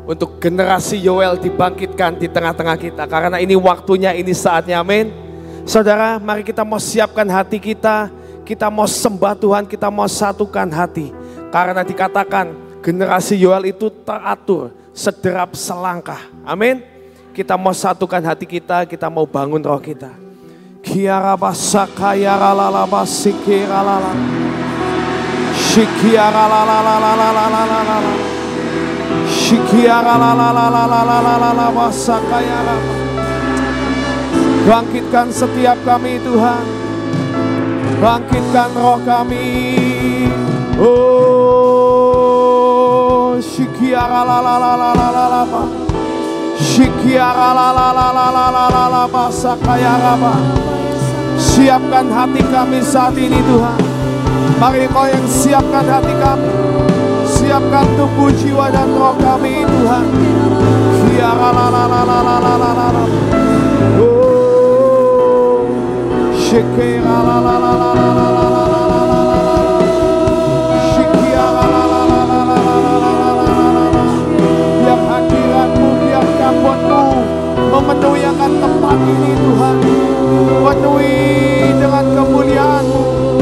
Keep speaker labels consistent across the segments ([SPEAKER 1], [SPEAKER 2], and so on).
[SPEAKER 1] untuk generasi Yoel dibangkitkan di tengah-tengah kita. Karena ini waktunya, ini saatnya, amin. Saudara, mari kita mau siapkan hati kita mau sembah Tuhan, kita mau satukan hati. Karena dikatakan generasi Yoel itu teratur, sederap selangkah, amin. Kita mau satukan hati kita mau bangun roh kita. Kiaraba sakaya lalaba sikiralala. Shikiaralalalalalalala. Shikiaralalalalalalala sakaya. Bangkitkan setiap kami Tuhan. Bangkitkan roh kami. Oh, shikiaralalalalalalala. Shikiaralalalalalalala sakaya raba. Siapkan hati kami saat ini Tuhan. Mari Kau yang siapkan hati kami. Siapkan tubuh, jiwa dan roh kami Tuhan. Shikiaralalalalalalala. Oh, shikiaralalalalalalala. Biar hadirat-Mu, biar kabut-Mu memenuhi akan tempat ini Tuhan. Penuhi dengan kemuliaan-Mu.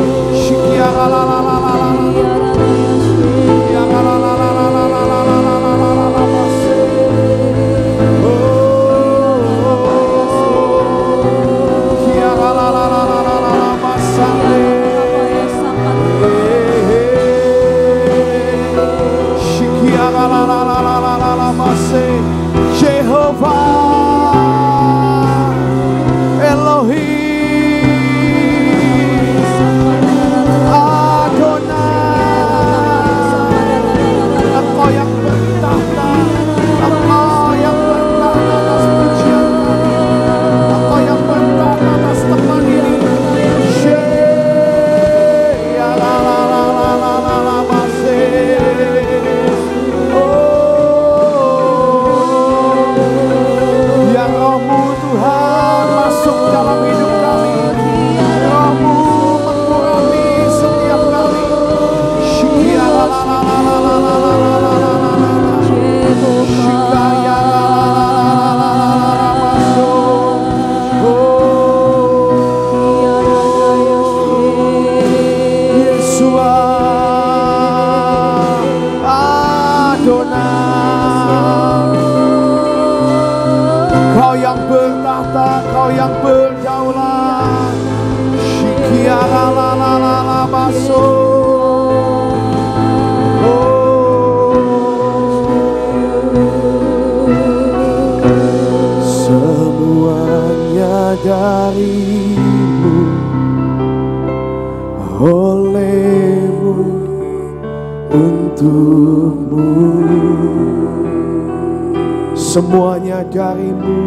[SPEAKER 1] Semuanya dari-Mu,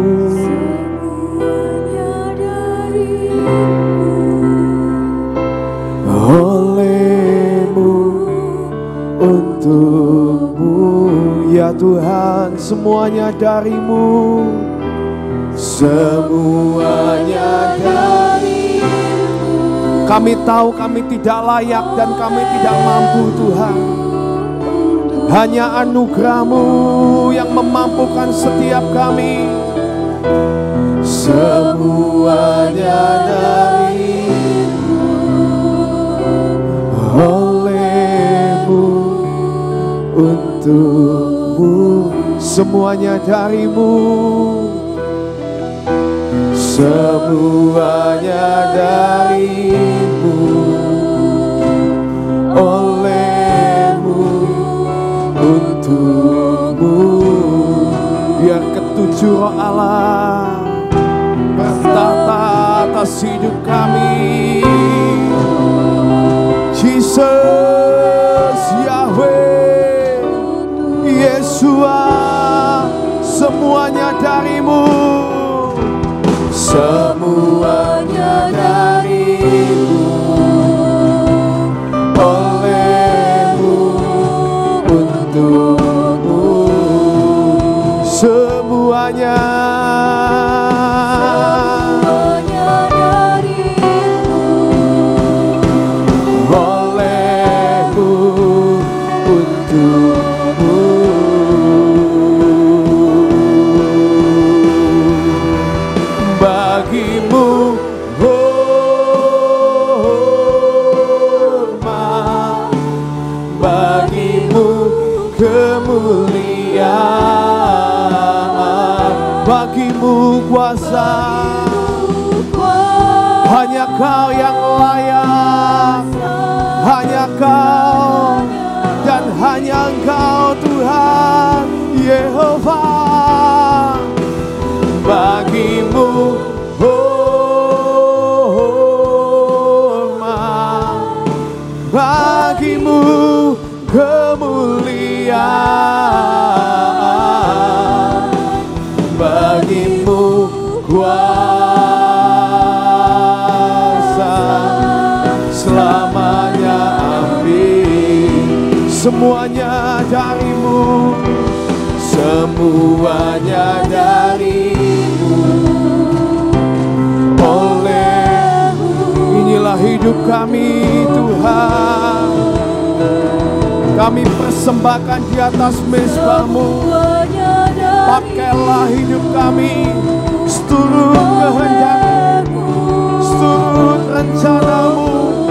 [SPEAKER 1] oleh-Mu, untuk-Mu, ya Tuhan, semuanya dari-Mu, semuanya dari-Mu. Kami tahu kami tidak layak dan kami tidak mampu Tuhan. Hanya anugerah-Mu yang memampukan setiap kami. Semuanya dari-Mu, oleh-Mu, untuk-Mu, semuanya dari-Mu, semuanya dari-Mu, oleh-Mu, untuk-Mu. Biar ketujuh roh Allah bertahta atas hidup kami. Jesus, Yahweh, Yesua, semuanya dari-Mu, semuanya dari-Mu, oleh-Mu, untuk-Mu, semuanya. kemuliaan, bagimu kuasa. Hanya Kau yang layak, hanya Kau dan hanya Engkau Tuhan Yehova. Bagimu hormat, bagimu kemuliaan, bagimu kuasa selamanya. Amin. Semuanya darimu, semuanya darimu. Olehmu inilah hidup kami Tuhan. Kami persembahkan di atas mezbah-Mu. Pakailah hidup kami seturut kehendak-Mu, seturut rencana-Mu.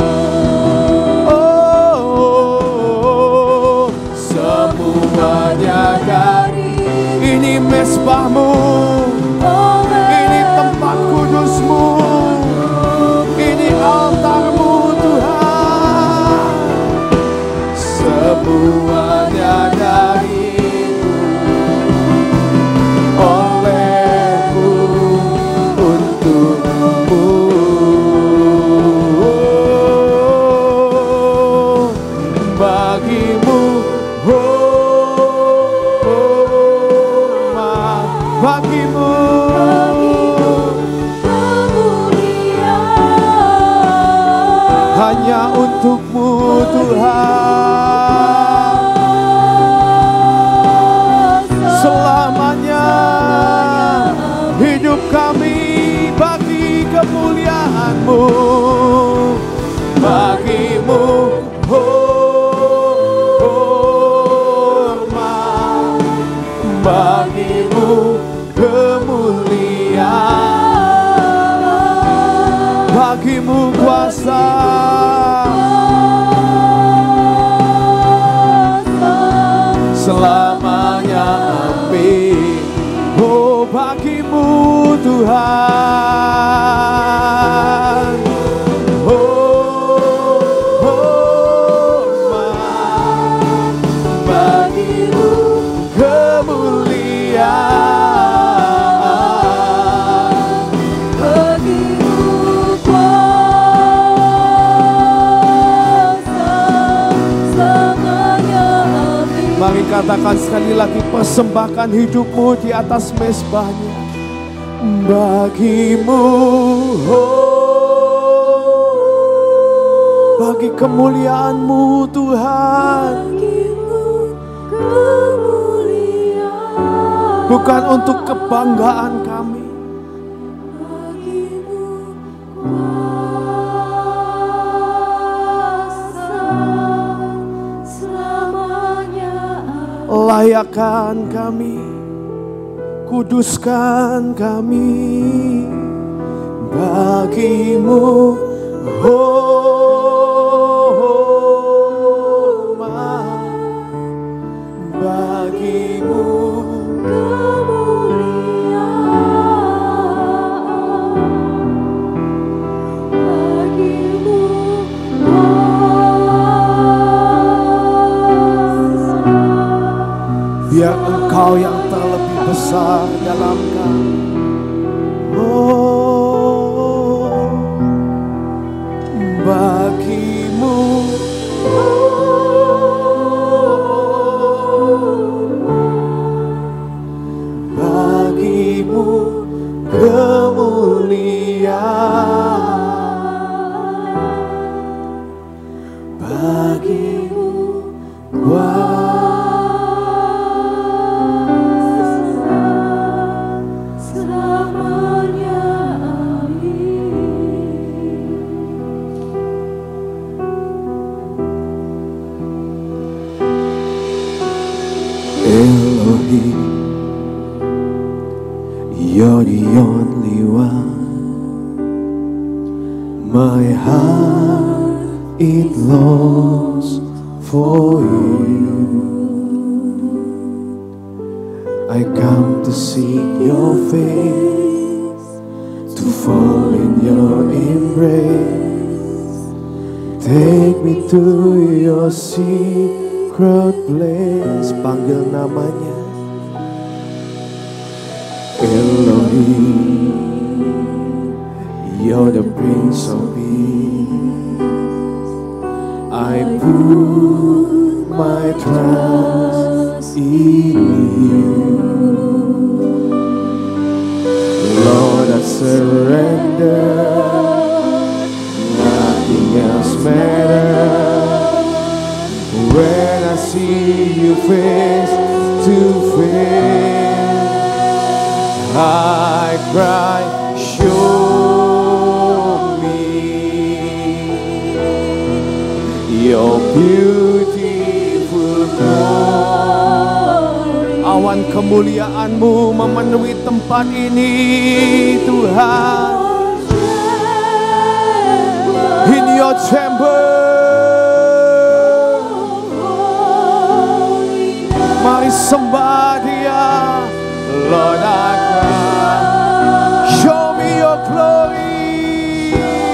[SPEAKER 1] Oh, semuanya dari ini mezbah-Mu, ini tempat kudus-Mu, ini altar-Mu Tuhan. Semuanya dari-Mu, oleh-Mu, untuk-Mu. Bagimu hormat, bagimu kemuliaan, hanya untuk-Mu Tuhan. Selamanya hidup kami bagi kemuliaan-Mu. Bagimu hormat, bagimu kemuliaan, bagimu kuasa. Selamanya amin. Oh, bagimu Tuhan. Hormat, bagimu kemuliaan, bagimu kuasa selamanya amin. Mari katakan sekali lagi, persembahkan hidup-Mu di atas mezbahnya. Bagimu bagi kemuliaan-Mu Tuhan, bukan untuk kebanggaan kami. Layakkan kami, kuduskan kami, bagimu hormat, bagimu kemuliaan, bagimu kuasa. Biar Engkau yang terlebih besar dalam kami. Oh, bagimu bagimu kemuliaan, bagimu kuasa selamanya. Elohim, you're the only one. My heart, it longs for you. I come to seek your face, to fall in your embrace. Take me to your secret place. Panggil namanya Elohim. You're the Prince of Peace. I put my trust in you. Lord, I surrender. Nothing else matters. When I see you face to face, I cry, show me your beautiful glory. Awan kemuliaan-Mu memenuhi tempat ini, Tuhan. In your chamber, mari sembah Dia. Lord, I cry, show me your glory.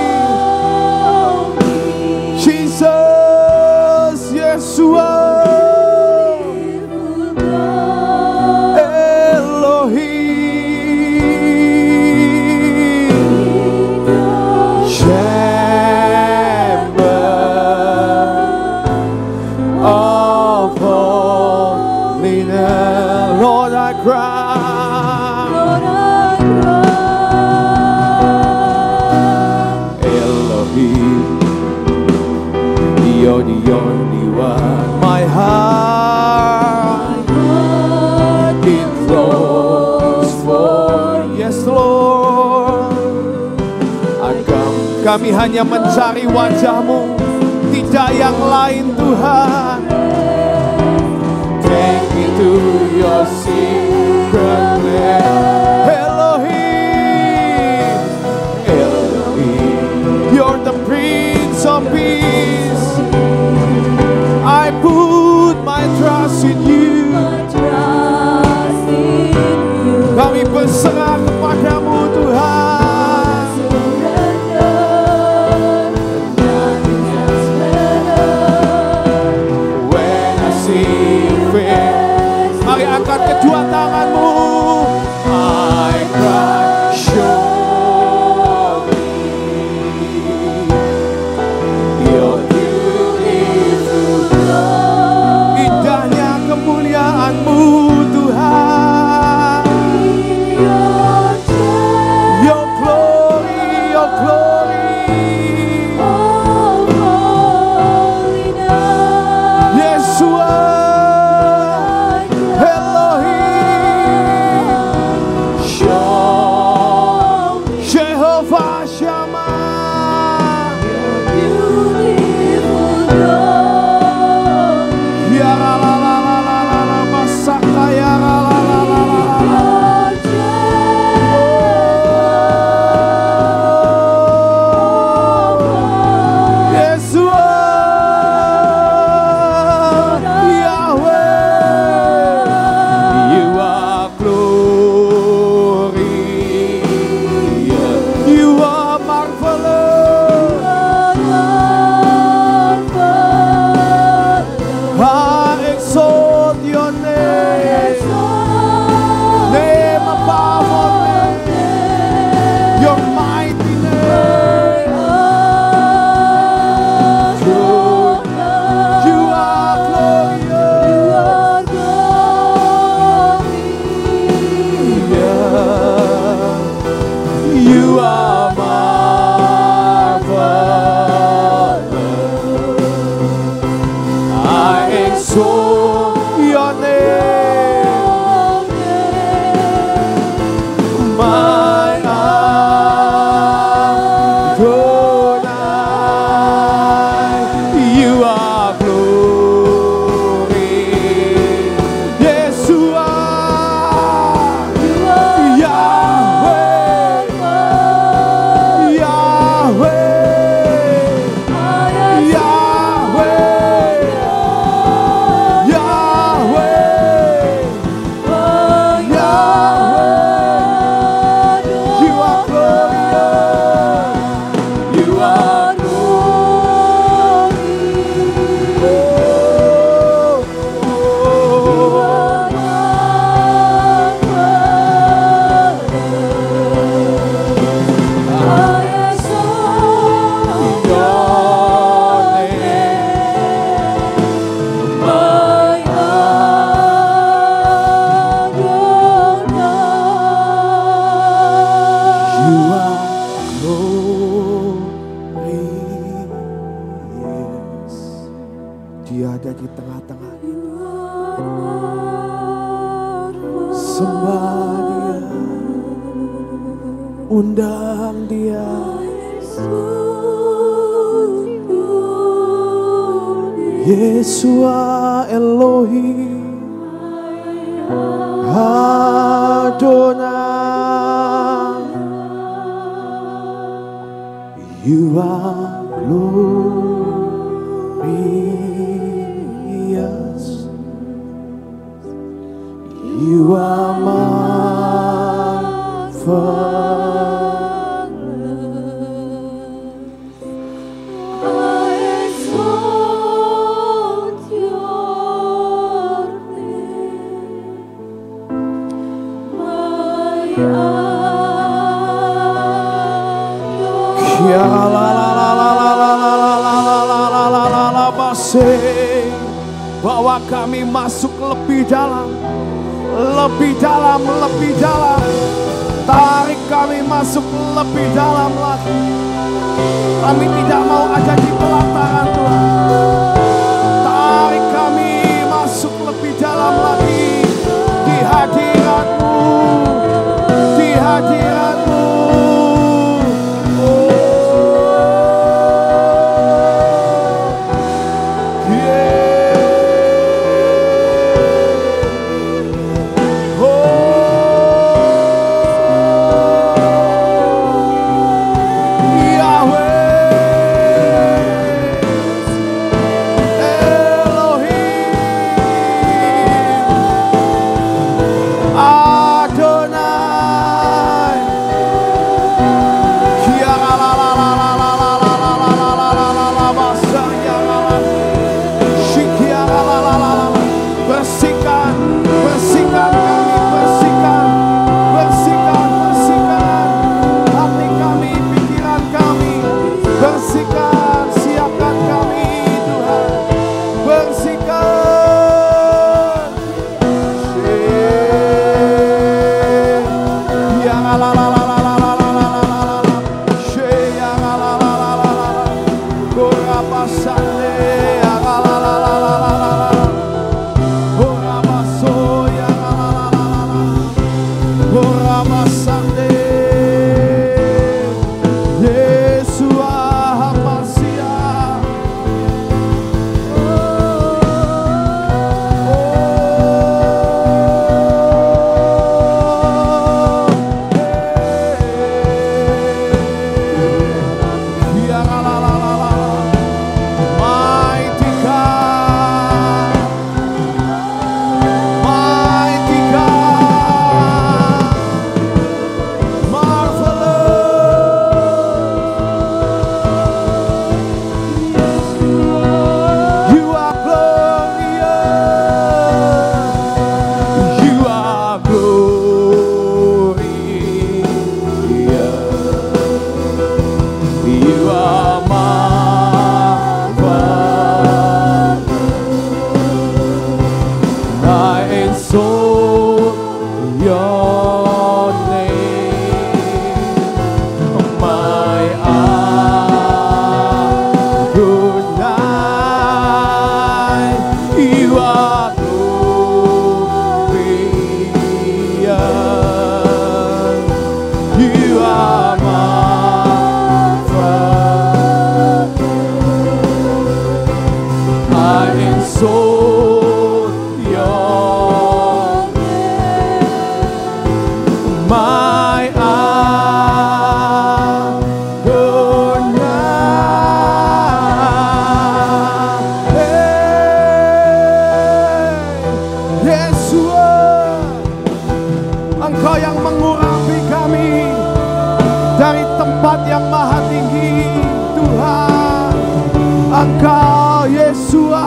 [SPEAKER 1] Jesus, Yeshua, Elohim, chamber of holiness. Lord, I cry. You're the only one. My heart it flows for. Yes, Lord. Kami hanya mencari wajah-Mu, tidak yang lain, Tuhan. Take me to your secret place. Elohim, Elohim, you're the Prince of Peace. I put my trust in you. Kami berserah kepada-Mu, Tuhan. When I see fit, mari angkat kedua tangan-Mu. I cry, show me your kemuliaan-Mu, Tuhan. Your glory, your glory. Yeshua, Elohim, show sembah Dia, undang Dia. Yeshua Elohim Adonai, You are glorious, You are marvelous. Bahwa kami masuk lebih dalam, lebih dalam, lebih dalam. Tarik kami masuk lebih dalam lagi. Kami tidak mau ada di pelataran Tuhan. Tarik kami masuk lebih dalam lagi di hadirat-Mu, di hadirat-Mu. Engkau Yeshua,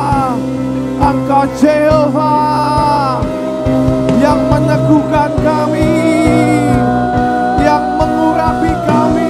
[SPEAKER 1] Engkau Jehovah yang meneguhkan kami, yang mengurapi kami.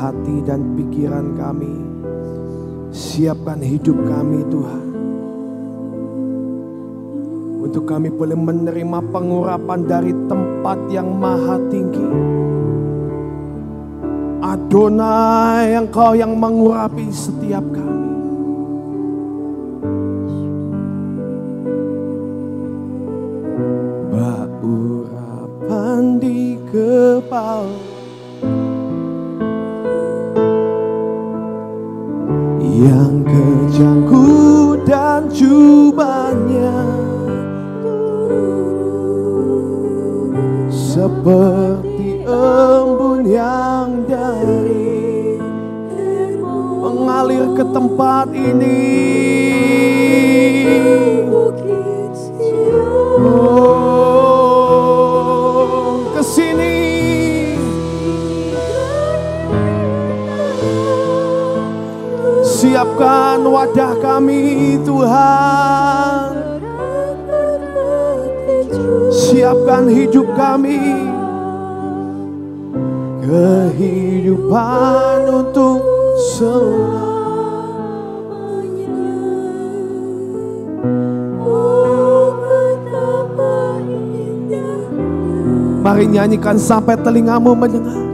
[SPEAKER 1] hati dan pikiran kami. Siapkan hidup kami Tuhan, untuk kami boleh menerima pengurapan dari tempat yang maha tinggi. Adonai, Engkau yang mengurapi setiap kami. Urapan di kepala yang kejangku dan jubahnya seperti embun yang dari mengalir ke tempat ini. Kesini siapkan wadah kami Tuhan, siapkan hidup kami, kehidupan untuk selamanya. Mari nyanyikan sampai telingamu mendengar.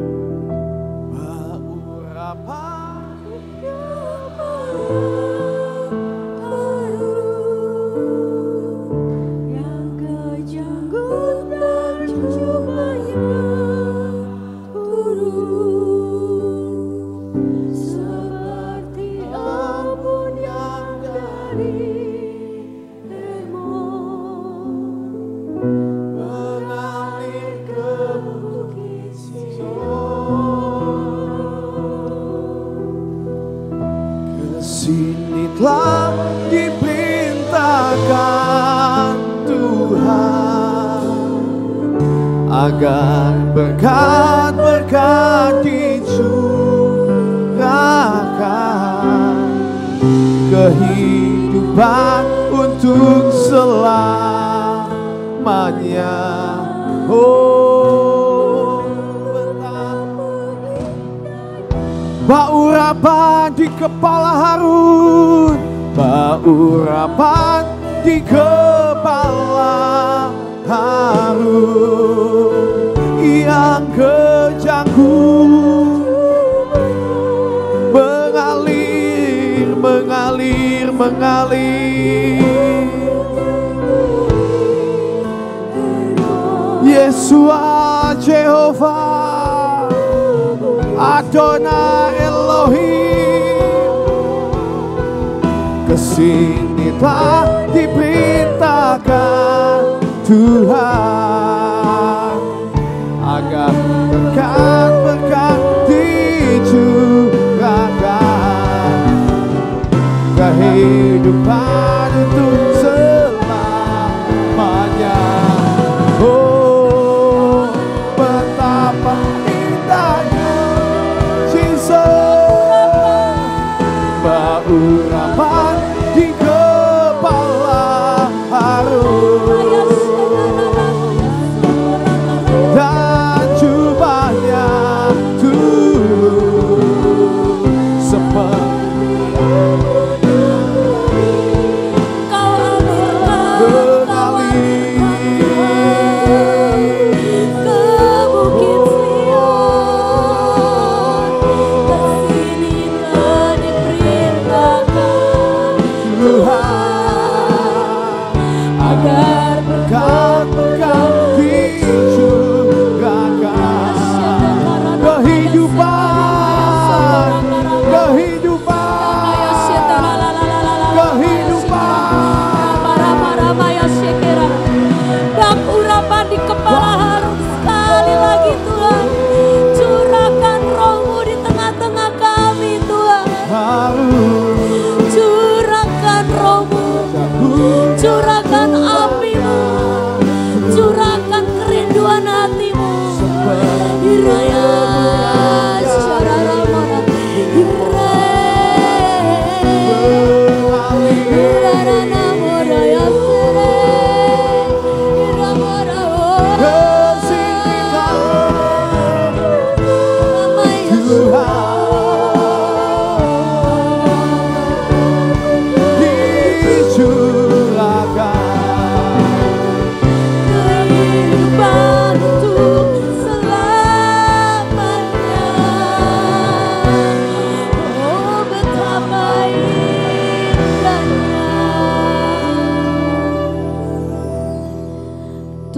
[SPEAKER 1] Sini telah diperintahkan Tuhan agar berkat-berkat dicurahkan, kehidupan untuk selamanya. Baurapan di kepala Harun, baurapan di kepala Harun yang kejangku mengalir, mengalir, mengalir. Yesua Jehovah, Adonai Elohim, kesini telah diperintahkan Tuhan agar berkat-berkat dicurahkan, kehidupan untuk selamanya. Oh, betapa indahnya baurapan di kepala Harun dan jubahnya turun seperti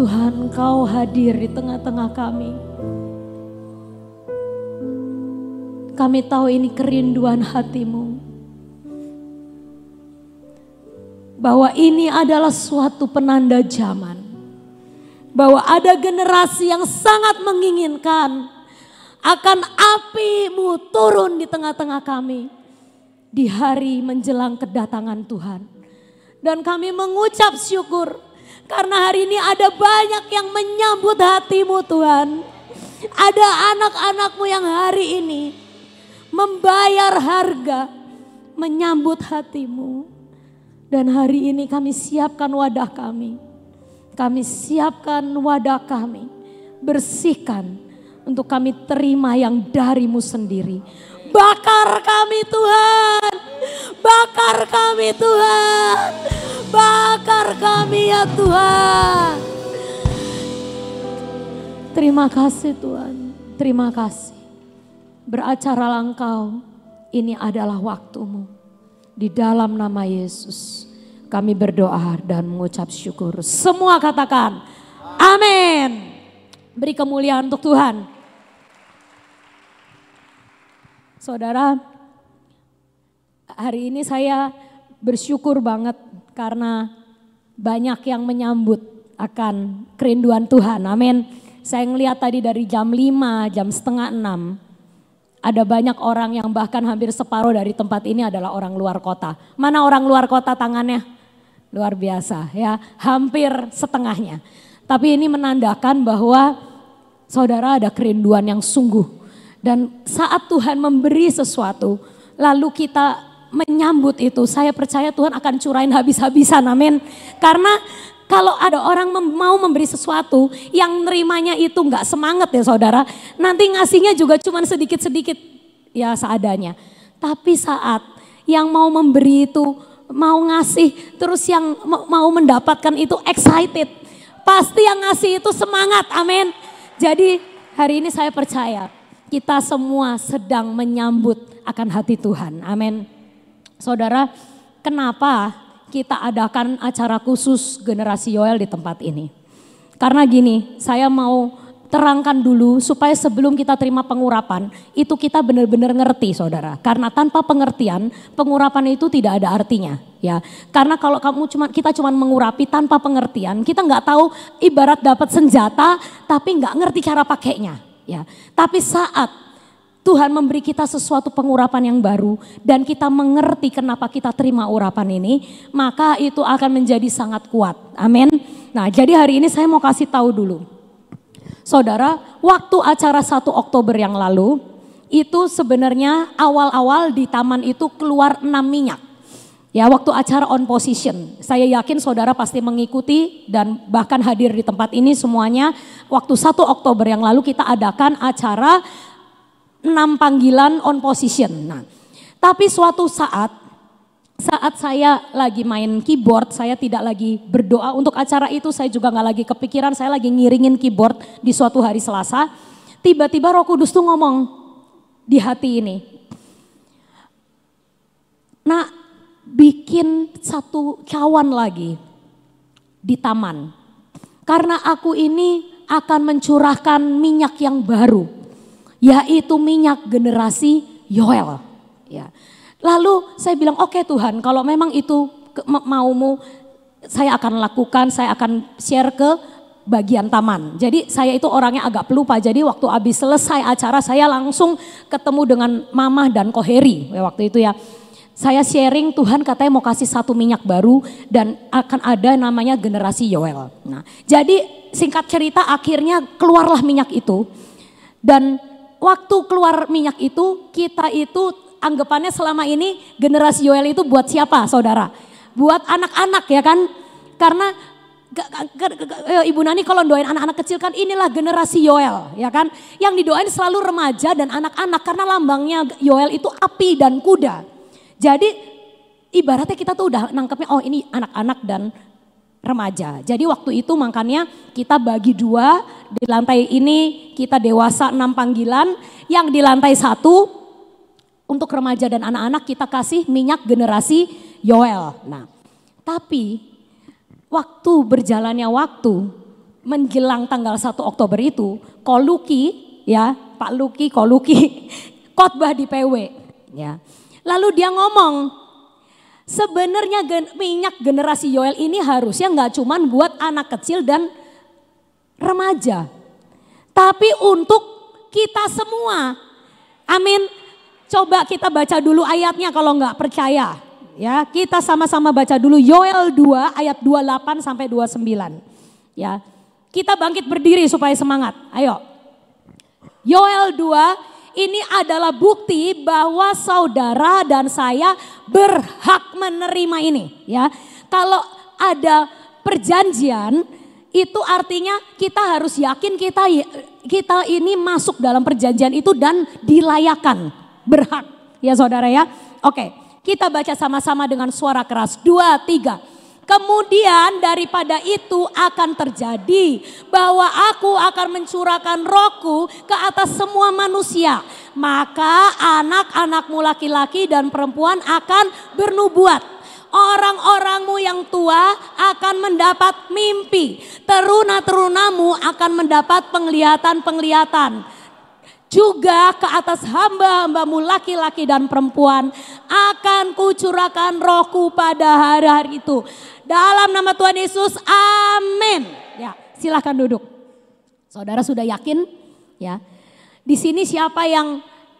[SPEAKER 2] Tuhan, Engkau hadir di tengah-tengah kami. Kami tahu ini kerinduan hati-Mu. Bahwa ini adalah suatu penanda zaman. Bahwa ada generasi yang sangat menginginkan akan api-Mu turun di tengah-tengah kami. Di hari menjelang kedatangan Tuhan. Dan kami mengucap syukur. Karena hari ini ada banyak yang menyambut hati-Mu Tuhan. Ada anak-anak-Mu yang hari ini membayar harga menyambut hati-Mu. Dan hari ini kami siapkan wadah kami. Kami siapkan wadah kami. Bersihkan untuk kami terima yang dari-Mu sendiri. Bakar kami Tuhan. Bakar kami Tuhan. Bakar kami ya Tuhan. Terima kasih Tuhan. Terima kasih. Beracara Engkau. Ini adalah waktu-Mu. Di dalam nama Yesus kami berdoa dan mengucap syukur. Semua katakan amin. Beri kemuliaan untuk Tuhan. Saudara, hari ini saya bersyukur banget karena banyak yang menyambut akan kerinduan Tuhan. Amin. Saya ngelihat tadi dari jam 5, jam setengah 6. Ada banyak orang yang bahkan hampir separuh dari tempat ini adalah orang luar kota. Mana orang luar kota tangannya? Luar biasa ya, hampir setengahnya. Tapi ini menandakan bahwa saudara ada kerinduan yang sungguh. Dan saat Tuhan memberi sesuatu, lalu kita menyambut itu, saya percaya Tuhan akan curahin habis-habisan, amin. Karena kalau ada orang mau memberi sesuatu yang nerimanya itu nggak semangat ya saudara, nanti ngasihnya juga cuma sedikit-sedikit ya seadanya. Tapi saat yang mau memberi itu, mau ngasih, terus yang mau mendapatkan itu excited, pasti yang ngasih itu semangat, amin. Jadi hari ini saya percaya kita semua sedang menyambut akan hati Tuhan, amin. Saudara, kenapa kita adakan acara khusus generasi Yoel di tempat ini? Karena gini, saya mau terangkan dulu supaya sebelum kita terima pengurapan, itu kita benar-benar ngerti saudara. Karena tanpa pengertian, pengurapan itu tidak ada artinya. Ya, karena kalau kita cuma mengurapi tanpa pengertian, kita nggak tahu, ibarat dapat senjata, tapi nggak ngerti cara pakainya. Ya, tapi saat Tuhan memberi kita sesuatu pengurapan yang baru dan kita mengerti kenapa kita terima urapan ini, maka itu akan menjadi sangat kuat. Amin. Nah, jadi hari ini saya mau kasih tahu dulu. Saudara, waktu acara 1 Oktober yang lalu, itu sebenarnya awal-awal di taman itu keluar 6 minyak. Ya, waktu acara on position. Saya yakin saudara pasti mengikuti dan bahkan hadir di tempat ini semuanya. Waktu 1 Oktober yang lalu kita adakan acara 6 panggilan on position. Nah, tapi suatu saat saya lagi main keyboard, saya tidak lagi berdoa untuk acara itu, saya juga gak lagi kepikiran, saya lagi ngiringin keyboard di suatu hari Selasa. Tiba-tiba Roh Kudus tuh ngomong di hati ini. Nah, bikin satu cawan lagi di taman. Karena aku ini akan mencurahkan minyak yang baru. Yaitu minyak generasi Yoel. Ya. Lalu saya bilang oke Tuhan, kalau memang itu maumu, saya akan lakukan, saya akan share ke bagian taman. Jadi saya itu orangnya agak pelupa, jadi waktu habis selesai acara saya langsung ketemu dengan Mamah dan Koheri waktu itu ya. Saya sharing Tuhan katanya mau kasih satu minyak baru dan akan ada namanya generasi Yoel. Nah, jadi singkat cerita akhirnya keluarlah minyak itu dan waktu keluar minyak itu, kita itu anggapannya selama ini generasi Yoel itu buat siapa saudara? Buat anak-anak ya kan? Karena Ibu Nani kalau doain anak-anak kecil kan inilah generasi Yoel ya kan? Yang didoain selalu remaja dan anak-anak karena lambangnya Yoel itu api dan kuda. Jadi ibaratnya kita tuh udah nangkepnya oh ini anak-anak dan remaja. Jadi waktu itu makanya kita bagi 2, di lantai ini kita dewasa 6 panggilan, yang di lantai 1 untuk remaja dan anak-anak kita kasih minyak generasi Yoel. Nah, tapi waktu berjalannya waktu, menjelang tanggal 1 Oktober itu, Koluki ya, Pak Luki, Koluki khotbah di PW ya. Lalu dia ngomong, sebenarnya minyak generasi Yoel ini harusnya nggak cuman buat anak kecil dan remaja, tapi untuk kita semua. Amin. Coba kita baca dulu ayatnya kalau nggak percaya. Ya, kita sama-sama baca dulu Yoel 2 ayat 28 sampai 29. Ya. Kita bangkit berdiri supaya semangat. Ayo. Yoel 2 ini adalah bukti bahwa saudara dan saya berhak menerima ini, ya. Kalau ada perjanjian, itu artinya kita harus yakin kita ini masuk dalam perjanjian itu dan dilayakan, berhak, ya saudara ya. Oke, kita baca sama-sama dengan suara keras. 2, 3. Kemudian daripada itu akan terjadi bahwa aku akan mencurahkan rohku ke atas semua manusia. Maka anak-anakmu laki-laki dan perempuan akan bernubuat. Orang-orangmu yang tua akan mendapat mimpi. Teruna-terunamu akan mendapat penglihatan-penglihatan. Juga ke atas hamba-hambamu laki-laki dan perempuan akan kucurahkan rohku pada hari-hari itu. Dalam nama Tuhan Yesus, amin. Ya, silahkan duduk. Saudara sudah yakin? Ya. Di sini siapa yang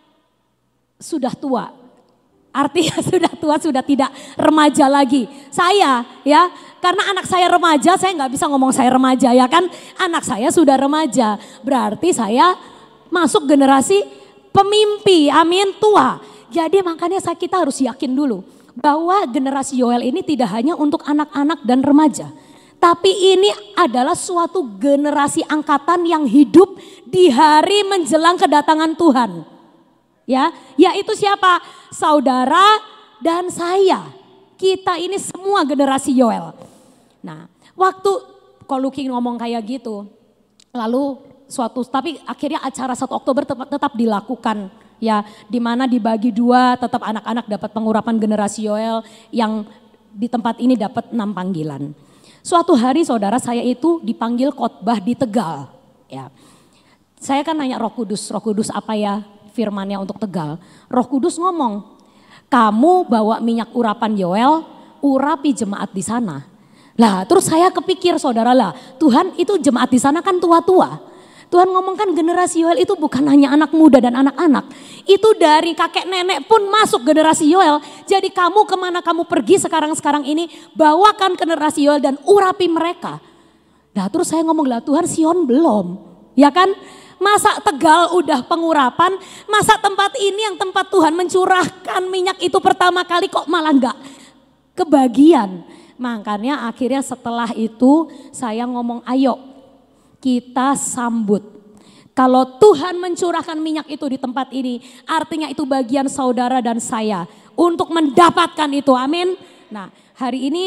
[SPEAKER 2] sudah tua? Artinya sudah tua, sudah tidak remaja lagi. Saya ya, karena anak saya remaja, saya nggak bisa ngomong saya remaja ya kan. Anak saya sudah remaja, berarti saya masuk generasi pemimpi, amin, tua. Jadi makanya kita harus yakin dulu bahwa generasi Yoel ini tidak hanya untuk anak-anak dan remaja. Tapi ini adalah suatu generasi angkatan yang hidup di hari menjelang kedatangan Tuhan. Ya, yaitu siapa? Saudara dan saya. Kita ini semua generasi Yoel. Nah, waktu Koluki ngomong kayak gitu, lalu tapi akhirnya acara 1 Oktober tetap dilakukan ya, di mana dibagi 2, tetap anak-anak dapat pengurapan generasi Yoel yang di tempat ini dapat 6 panggilan. Suatu hari saudara saya itu dipanggil khotbah di Tegal ya. Saya kan nanya Roh Kudus apa ya firmannya untuk Tegal. Roh Kudus ngomong, kamu bawa minyak urapan Yoel, urapi jemaat di sana. Lah terus saya kepikir saudara lah, Tuhan itu jemaat di sana kan tua-tua. Tuhan ngomongkan generasi Yoel itu bukan hanya anak muda dan anak-anak. Itu dari kakek nenek pun masuk generasi Yoel. Jadi kamu kemana kamu pergi sekarang ini, bawakan generasi Yoel dan urapi mereka. Nah terus saya ngomong, lah Tuhan Sion belum. Ya kan? Masa Tegal udah pengurapan, masa tempat ini yang tempat Tuhan mencurahkan minyak itu pertama kali kok malah enggak kebagian. Makanya akhirnya setelah itu saya ngomong, ayo kita sambut. Kalau Tuhan mencurahkan minyak itu di tempat ini, artinya itu bagian saudara dan saya untuk mendapatkan itu, amin. Nah hari ini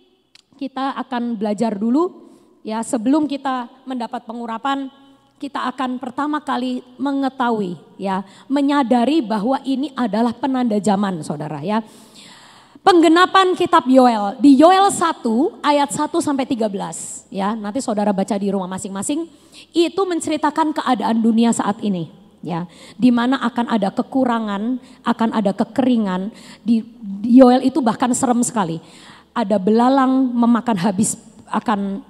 [SPEAKER 2] kita akan belajar dulu ya, sebelum kita mendapat pengurapan, kita akan pertama kali mengetahui ya, menyadari bahwa ini adalah penanda zaman saudara ya. Penggenapan kitab Yoel, di Yoel 1 ayat 1 sampai 13 ya, nanti saudara baca di rumah masing-masing. Itu menceritakan keadaan dunia saat ini ya, di mana akan ada kekurangan, akan ada kekeringan. Di Yoel itu bahkan serem sekali. Ada belalang memakan habis akan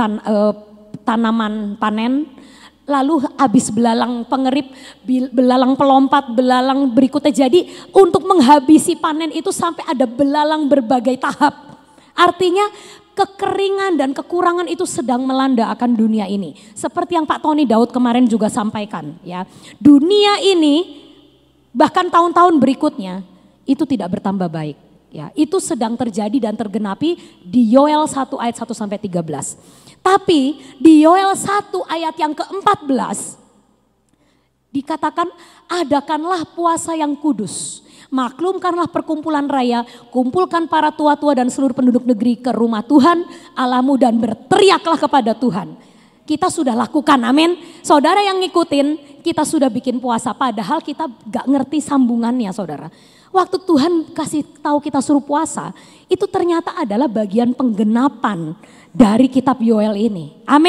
[SPEAKER 2] tanaman panen. Lalu habis belalang pengerip, belalang pelompat, belalang berikutnya. Jadi untuk menghabisi panen itu sampai ada belalang berbagai tahap. Artinya kekeringan dan kekurangan itu sedang melanda akan dunia ini. Seperti yang Pak Tony Daud kemarin juga sampaikan ya. Dunia ini bahkan tahun-tahun berikutnya itu tidak bertambah baik. Ya, itu sedang terjadi dan tergenapi di Yoel 1 ayat 1 sampai 13. Tapi di Yoel 1 ayat yang ke-14 dikatakan, adakanlah puasa yang kudus, maklumkanlah perkumpulan raya, kumpulkan para tua-tua dan seluruh penduduk negeri ke rumah Tuhan Allahmu dan berteriaklah kepada Tuhan. Kita sudah lakukan, amin. Saudara yang ngikutin, kita sudah bikin puasa padahal kita gak ngerti sambungannya saudara. Waktu Tuhan kasih tahu kita suruh puasa, itu ternyata adalah bagian penggenapan dari kitab Yoel ini. Amin.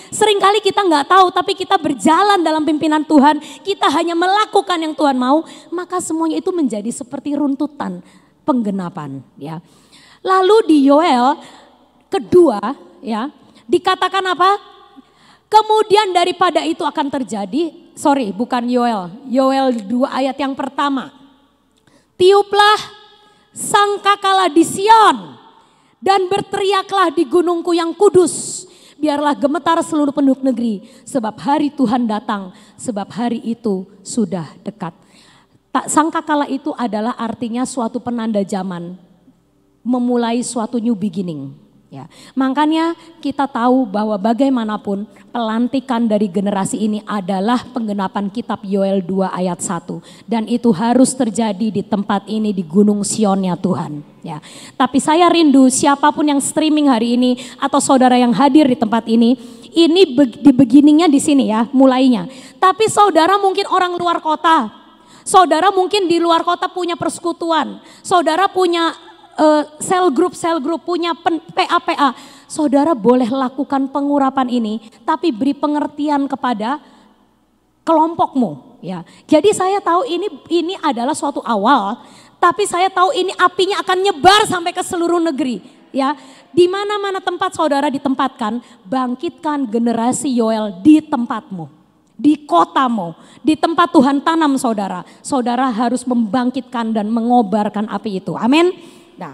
[SPEAKER 2] Seringkali kita nggak tahu, tapi kita berjalan dalam pimpinan Tuhan, kita hanya melakukan yang Tuhan mau, maka semuanya itu menjadi seperti runtutan penggenapan. Ya. Lalu di Yoel kedua, ya, dikatakan apa? Kemudian daripada itu akan terjadi, bukan Yoel 2 ayat yang pertama. Tiuplah sangkakala di Sion dan berteriaklah di gunungku yang kudus. Biarlah gemetar seluruh penduduk negeri, sebab hari Tuhan datang, sebab hari itu sudah dekat. Sangkakala itu adalah artinya suatu penanda zaman, memulai suatu new beginning. Ya, makanya kita tahu bahwa bagaimanapun pelantikan dari generasi ini adalah penggenapan kitab Yoel 2 ayat 1. Dan itu harus terjadi di tempat ini, di Gunung Sionnya Tuhan. Ya, tapi saya rindu siapapun yang streaming hari ini atau saudara yang hadir di tempat ini di beginningnya di sini ya, mulainya. Tapi saudara mungkin orang luar kota, saudara mungkin di luar kota punya persekutuan, saudara punya sel grup, punya PA. Saudara boleh lakukan pengurapan ini, tapi beri pengertian kepada kelompokmu. Ya, jadi saya tahu ini adalah suatu awal, tapi saya tahu ini apinya akan nyebar sampai ke seluruh negeri. Ya, di mana-mana tempat saudara ditempatkan, bangkitkan generasi Yoel di tempatmu, di kotamu, di tempat Tuhan tanam saudara. Saudara harus membangkitkan dan mengobarkan api itu. Amin. Nah,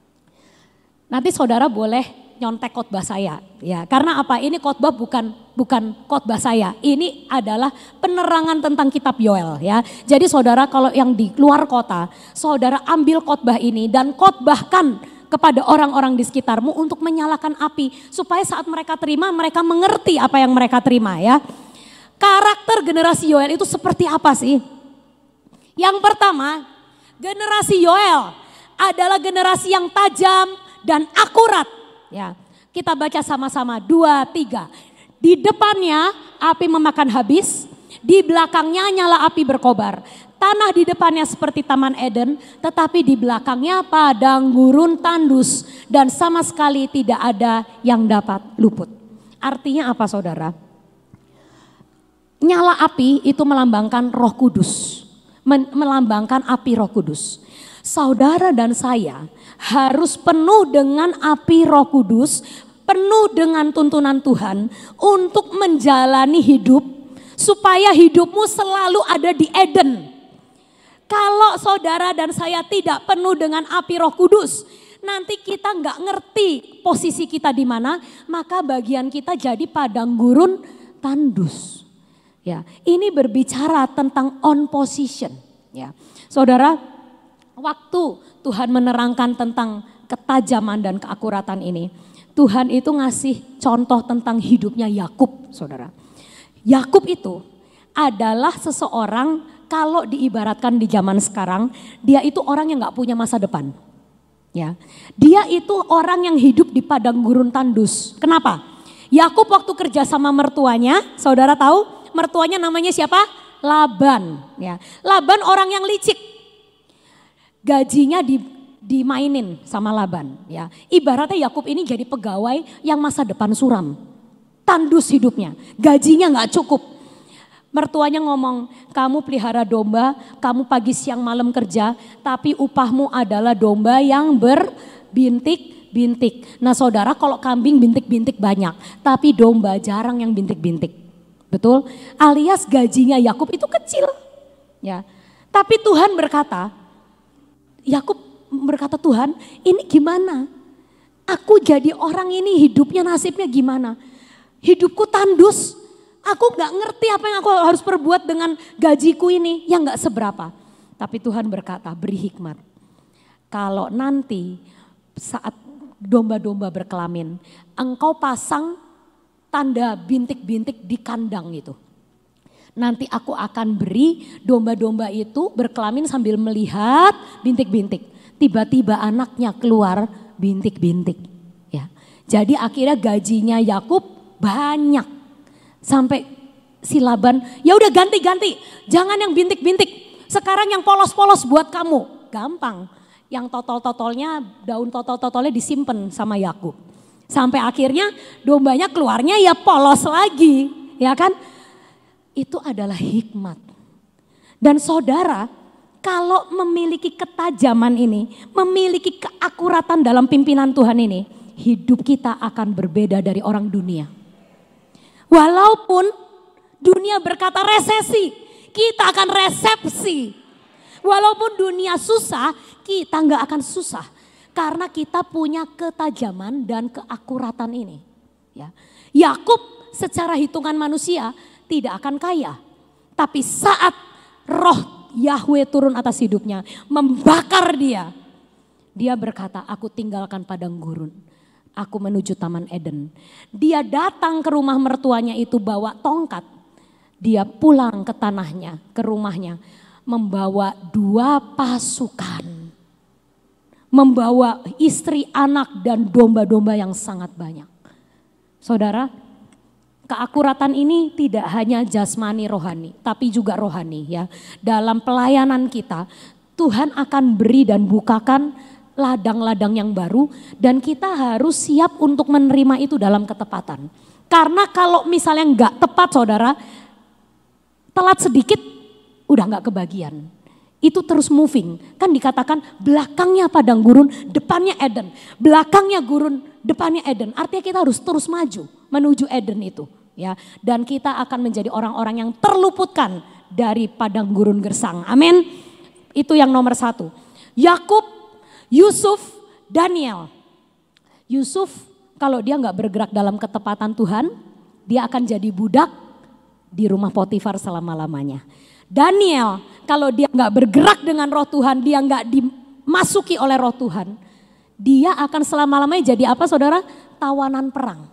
[SPEAKER 2] nanti saudara boleh nyontek khotbah saya, ya. Karena apa? Ini khotbah bukan khotbah saya. Ini adalah penerangan tentang kitab Yoel, ya. Jadi saudara kalau yang di luar kota, saudara ambil khotbah ini dan khotbahkan kepada orang-orang di sekitarmu untuk menyalakan api supaya saat mereka terima, mereka mengerti apa yang mereka terima, ya. Karakter generasi Yoel itu seperti apa sih? Yang pertama, generasi Yoel adalah generasi yang tajam dan akurat. Ya, kita baca sama-sama 2, 3. Di depannya api memakan habis, di belakangnya nyala api berkobar. Tanah di depannya seperti Taman Eden, tetapi di belakangnya padang gurun tandus dan sama sekali tidak ada yang dapat luput. Artinya apa saudara? Nyala api itu melambangkan Roh Kudus, melambangkan api Roh Kudus. Saudara dan saya harus penuh dengan api Roh Kudus, penuh dengan tuntunan Tuhan untuk menjalani hidup supaya hidupmu selalu ada di Eden. Kalau saudara dan saya tidak penuh dengan api Roh Kudus, nanti kita nggak ngerti posisi kita di mana, maka bagian kita jadi padang gurun tandus. Ya, ini berbicara tentang on position. Ya, saudara. Waktu Tuhan menerangkan tentang ketajaman dan keakuratan ini, Tuhan itu ngasih contoh tentang hidupnya Yakub, saudara. Yakub itu adalah seseorang, kalau diibaratkan di zaman sekarang, dia itu orang yang gak punya masa depan. Ya, dia itu orang yang hidup di padang gurun tandus. Kenapa? Yakub waktu kerja sama mertuanya, saudara tahu mertuanya namanya siapa? Laban. Ya, Laban orang yang licik. Gajinya dimainin sama Laban, ya. Ibaratnya Yakub ini jadi pegawai yang masa depan suram, tandus hidupnya, gajinya nggak cukup. Mertuanya ngomong, kamu pelihara domba, kamu pagi siang malam kerja, tapi upahmu adalah domba yang berbintik-bintik. Nah saudara, kalau kambing bintik-bintik banyak, tapi domba jarang yang bintik-bintik, betul? Alias gajinya Yakub itu kecil, ya. Tapi Tuhan berkata, Yakub berkata, Tuhan ini gimana? Aku jadi orang ini hidupnya nasibnya gimana? Hidupku tandus, aku gak ngerti apa yang aku harus perbuat dengan gajiku ini yang gak seberapa. Tapi Tuhan berkata, beri hikmat. Kalau nanti saat domba-domba berkelamin, engkau pasang tanda bintik-bintik di kandang itu. Nanti aku akan beri domba-domba itu berkelamin sambil melihat bintik-bintik. Tiba-tiba anaknya keluar bintik-bintik. Ya, jadi akhirnya gajinya Yakub banyak. Sampai si Laban, ya udah ganti-ganti. Jangan yang bintik-bintik. Sekarang yang polos-polos buat kamu. Gampang. Yang totol-totolnya, daun totol-totolnya disimpan sama Yakub. Sampai akhirnya dombanya keluarnya ya polos lagi, ya kan? Itu adalah hikmat. Dan saudara, kalau memiliki ketajaman ini, memiliki keakuratan dalam pimpinan Tuhan ini, hidup kita akan berbeda dari orang dunia. Walaupun dunia berkata resesi, kita akan resepsi. Walaupun dunia susah, kita nggak akan susah. Karena kita punya ketajaman dan keakuratan ini. Ya. Yakub secara hitungan manusia tidak akan kaya. Tapi saat roh Yahweh turun atas hidupnya, membakar dia. Dia berkata, aku tinggalkan padang gurun. Aku menuju Taman Eden. Dia datang ke rumah mertuanya itu bawa tongkat. Dia pulang ke tanahnya, ke rumahnya. Membawa 2 pasukan. Membawa istri, anak, dan domba-domba yang sangat banyak. Saudara, keakuratan ini tidak hanya jasmani rohani, tapi juga rohani ya. Dalam pelayanan kita, Tuhan akan beri dan bukakan ladang-ladang yang baru dan kita harus siap untuk menerima itu dalam ketepatan. Karena kalau misalnya nggak tepat saudara, telat sedikit udah nggak kebagian. Itu terus moving. Kan dikatakan belakangnya padang gurun, depannya Eden. Belakangnya gurun, depannya Eden. Artinya kita harus terus maju menuju Eden itu. Ya, dan kita akan menjadi orang-orang yang terluputkan dari padang gurun gersang. Amin. Itu yang nomor 1. Yakub, Yusuf, Daniel. Yusuf kalau dia nggak bergerak dalam ketepatan Tuhan, dia akan jadi budak di rumah Potifar selama-lamanya. Daniel, kalau dia nggak bergerak dengan roh Tuhan, dia nggak dimasuki oleh roh Tuhan, dia akan selama-lamanya jadi apa saudara? Tawanan perang.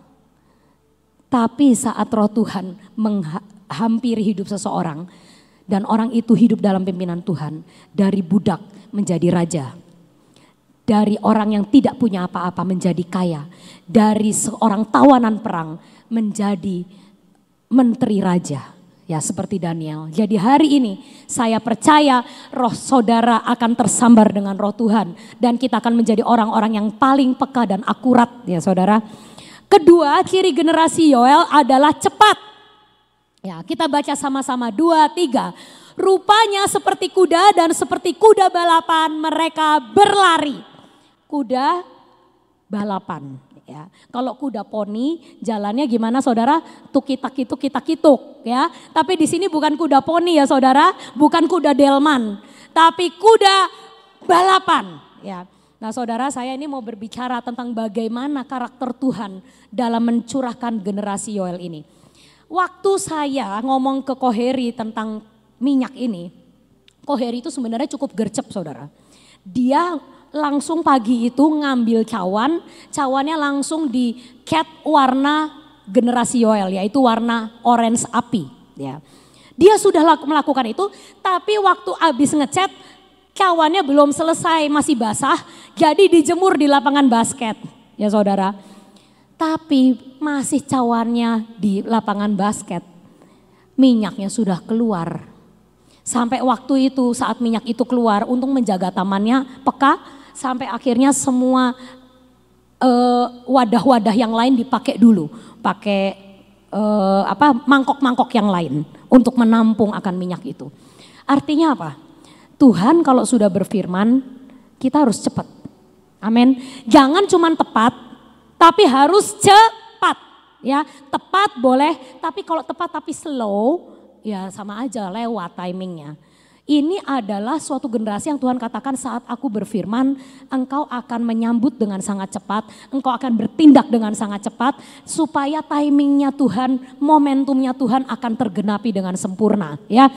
[SPEAKER 2] Tapi saat roh Tuhan menghampiri hidup seseorang, dan orang itu hidup dalam pimpinan Tuhan, dari budak menjadi raja. Dari orang yang tidak punya apa-apa menjadi kaya. Dari seorang tawanan perang menjadi menteri raja. Ya seperti Daniel. Jadi hari ini saya percaya roh saudara akan tersambar dengan roh Tuhan. Dan kita akan menjadi orang-orang yang paling peka dan akurat ya saudara. Kedua, ciri generasi Yoel adalah cepat. Ya kita baca sama-sama 2, 3. Rupanya seperti kuda dan seperti kuda balapan mereka berlari. Kuda balapan. Ya, kalau kuda poni jalannya gimana saudara? Tukitak-kituk ya. Tapi di sini bukan kuda poni ya saudara, bukan kuda delman, tapi kuda balapan. Ya. Nah saudara, saya ini mau berbicara tentang bagaimana karakter Tuhan dalam mencurahkan generasi Yoel ini. Waktu saya ngomong ke Koheri tentang minyak ini, Koheri itu sebenarnya cukup gercep saudara. Dia langsung pagi itu ngambil cawannya langsung di cat warna generasi Yoel, yaitu warna orange api. Ya. Dia sudah melakukan itu, tapi waktu habis ngecat cawannya belum selesai, masih basah, jadi dijemur di lapangan basket, ya saudara. Tapi masih cawannya di lapangan basket, minyaknya sudah keluar. Sampai waktu itu saat minyak itu keluar, untuk menjaga tamannya peka. Sampai akhirnya semua wadah-wadah yang lain dipakai dulu, pakai mangkok-mangkok yang lain untuk menampung akan minyak itu. Artinya apa? Tuhan kalau sudah berfirman, kita harus cepat. Amin. Jangan cuma tepat, tapi harus cepat. Ya, tepat boleh, tapi kalau tepat tapi slow, ya sama aja lewat timingnya. Ini adalah suatu generasi yang Tuhan katakan saat aku berfirman, engkau akan menyambut dengan sangat cepat, engkau akan bertindak dengan sangat cepat, supaya timingnya Tuhan, momentumnya Tuhan akan tergenapi dengan sempurna. Ya,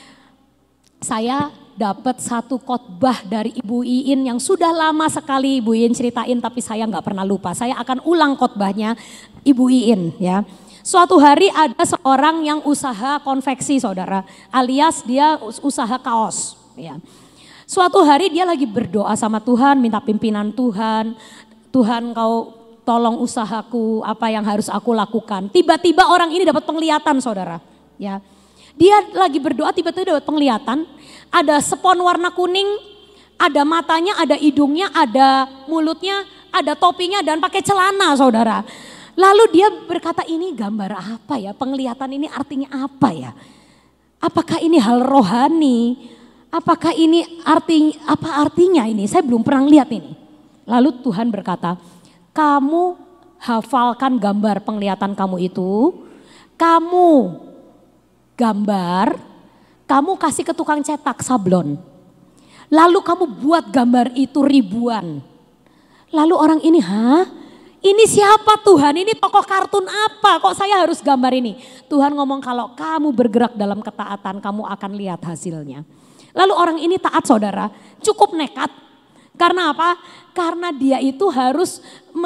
[SPEAKER 2] saya dapat satu khotbah dari Ibu Iin yang sudah lama sekali Ibu Iin ceritain, tapi saya nggak pernah lupa. Saya akan ulang khotbahnya Ibu Iin ya. Suatu hari ada seorang yang usaha konveksi saudara, alias dia usaha kaos. Ya. Suatu hari dia lagi berdoa sama Tuhan, minta pimpinan Tuhan. Tuhan kau tolong usahaku, apa yang harus aku lakukan. Tiba-tiba orang ini dapat penglihatan saudara. Ya. Dia lagi berdoa tiba-tiba dapat penglihatan, ada spon warna kuning, ada matanya, ada hidungnya, ada mulutnya, ada topinya dan pakai celana saudara. Lalu dia berkata, ini gambar apa ya, penglihatan ini artinya apa ya? Apakah ini hal rohani? Apakah ini apa artinya ini? Saya belum pernah lihat ini. Lalu Tuhan berkata, kamu hafalkan gambar penglihatan kamu itu, kamu gambar, kamu kasih ke tukang cetak sablon. Lalu kamu buat gambar itu ribuan. Lalu orang ini, ini siapa Tuhan? Ini tokoh kartun apa? Kok saya harus gambar ini? Tuhan ngomong kalau kamu bergerak dalam ketaatan, kamu akan lihat hasilnya. Lalu orang ini taat saudara, cukup nekat. Karena apa? Karena dia itu harus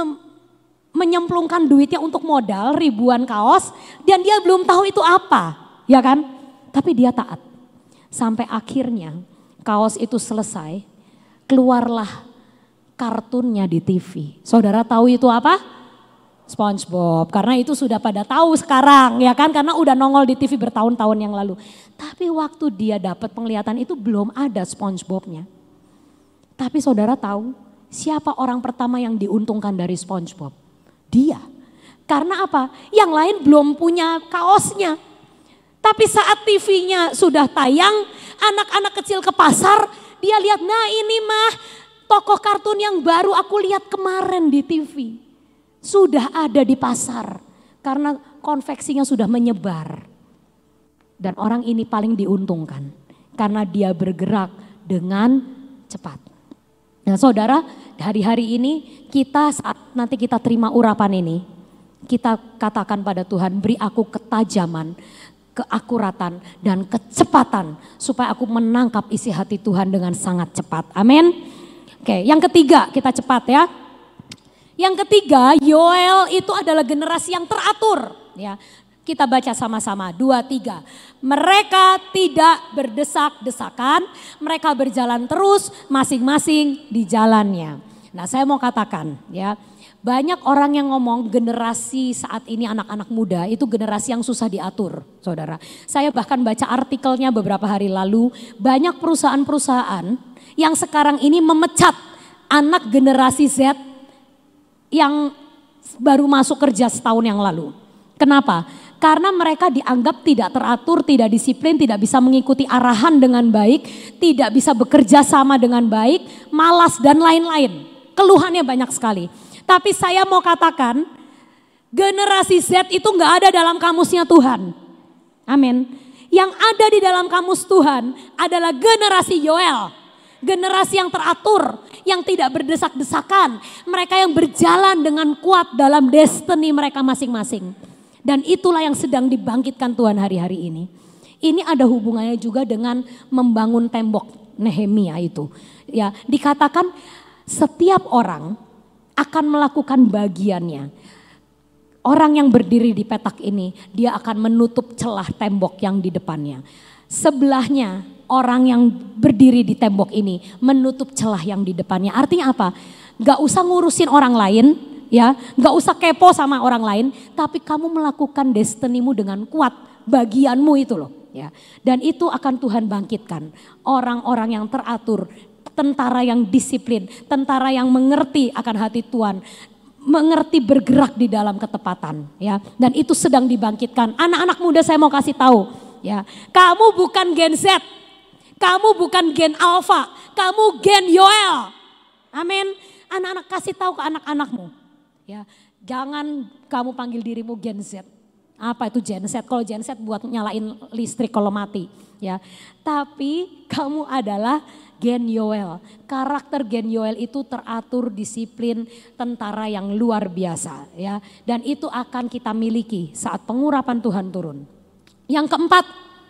[SPEAKER 2] menyemplungkan duitnya untuk modal ribuan kaos dan dia belum tahu itu apa, ya kan? Tapi dia taat. Sampai akhirnya kaos itu selesai, keluarlah kartunnya di TV. Saudara tahu itu apa? SpongeBob. Karena itu sudah pada tahu sekarang, ya kan? Karena udah nongol di TV bertahun-tahun yang lalu. Tapi waktu dia dapat penglihatan itu belum ada SpongeBob-nya. Tapi saudara tahu siapa orang pertama yang diuntungkan dari SpongeBob? Dia. Karena apa? Yang lain belum punya kaosnya. Tapi saat TV-nya sudah tayang, anak-anak kecil ke pasar, dia lihat, nah ini mah tokoh kartun yang baru aku lihat kemarin di TV. Sudah ada di pasar. Karena konveksinya sudah menyebar. Dan orang ini paling diuntungkan. Karena dia bergerak dengan cepat. Nah saudara, hari-hari ini kita saat nanti kita terima urapan ini, kita katakan pada Tuhan, beri aku ketajaman, keakuratan dan kecepatan supaya aku menangkap isi hati Tuhan dengan sangat cepat. Amin. Oke, yang ketiga kita cepat ya. Yang ketiga, Yoel itu adalah generasi yang teratur. Ya, kita baca sama-sama, 2, 3. Mereka tidak berdesak-desakan, mereka berjalan terus masing-masing di jalannya. Nah saya mau katakan ya, banyak orang yang ngomong generasi saat ini anak-anak muda itu generasi yang susah diatur saudara. Saya bahkan baca artikelnya beberapa hari lalu, banyak perusahaan-perusahaan yang sekarang ini memecat anak generasi Z yang baru masuk kerja setahun yang lalu. Kenapa? Karena mereka dianggap tidak teratur, tidak disiplin, tidak bisa mengikuti arahan dengan baik, tidak bisa bekerja sama dengan baik, malas dan lain-lain. Keluhannya banyak sekali. Tapi saya mau katakan, generasi Z itu gak ada dalam kamusnya Tuhan. Amin. Yang ada di dalam kamus Tuhan adalah generasi Yoel. Generasi yang teratur, yang tidak berdesak-desakan. Mereka yang berjalan dengan kuat dalam destiny mereka masing-masing. Dan itulah yang sedang dibangkitkan Tuhan hari-hari ini. Ini ada hubungannya juga dengan membangun tembok Nehemia itu. Ya, dikatakan setiap orang akan melakukan bagiannya. Orang yang berdiri di petak ini, dia akan menutup celah tembok yang di depannya. Sebelahnya orang yang berdiri di tembok ini menutup celah yang di depannya. Artinya apa? Gak usah ngurusin orang lain, ya, gak usah kepo sama orang lain, tapi kamu melakukan destinimu dengan kuat, bagianmu itu loh. Ya. Dan itu akan Tuhan bangkitkan. Orang-orang yang teratur, tentara yang disiplin, tentara yang mengerti akan hati Tuhan, mengerti bergerak di dalam ketepatan, ya. Dan itu sedang dibangkitkan. Anak-anak muda saya mau kasih tahu, ya. Kamu bukan Gen Z, kamu bukan Gen Alpha, kamu Gen Yoel. Amin. Anak-anak kasih tahu ke anak-anakmu, ya. Jangan kamu panggil dirimu Gen Z. Apa itu Gen Z? Kalau Gen Z buat nyalain listrik kalau mati, ya. Tapi kamu adalah Gen Yoel. Karakter Gen Yoel itu teratur, disiplin, tentara yang luar biasa, ya. Dan itu akan kita miliki saat pengurapan Tuhan turun. Yang keempat,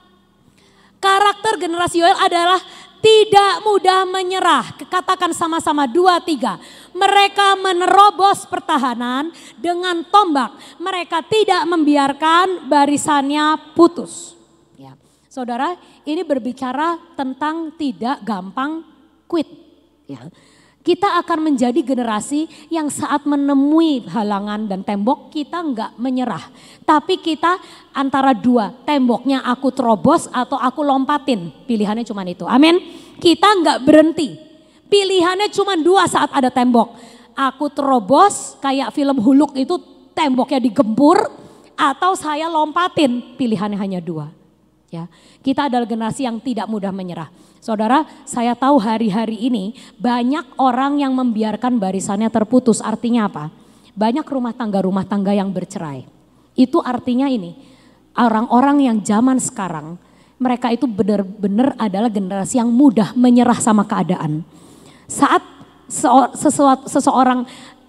[SPEAKER 2] karakter generasi Yoel adalah tidak mudah menyerah. Katakan sama-sama 2, 3. Mereka menerobos pertahanan dengan tombak. Mereka tidak membiarkan barisannya putus. Ya. Saudara, ini berbicara tentang tidak gampang quit. Ya. Kita akan menjadi generasi yang saat menemui halangan dan tembok kita enggak menyerah. Tapi kita antara dua, temboknya aku terobos atau aku lompatin. Pilihannya cuma itu, amin. Kita enggak berhenti. Pilihannya cuma dua saat ada tembok. aku terobos kayak film Huluk itu temboknya digempur atau saya lompatin, pilihannya hanya dua. Ya, kita adalah generasi yang tidak mudah menyerah. Saudara, saya tahu hari-hari ini banyak orang yang membiarkan barisannya terputus. Artinya apa? Banyak rumah tangga yang bercerai. Itu artinya ini, orang-orang yang zaman sekarang, mereka itu benar-benar adalah generasi yang mudah menyerah sama keadaan. Saat seseorang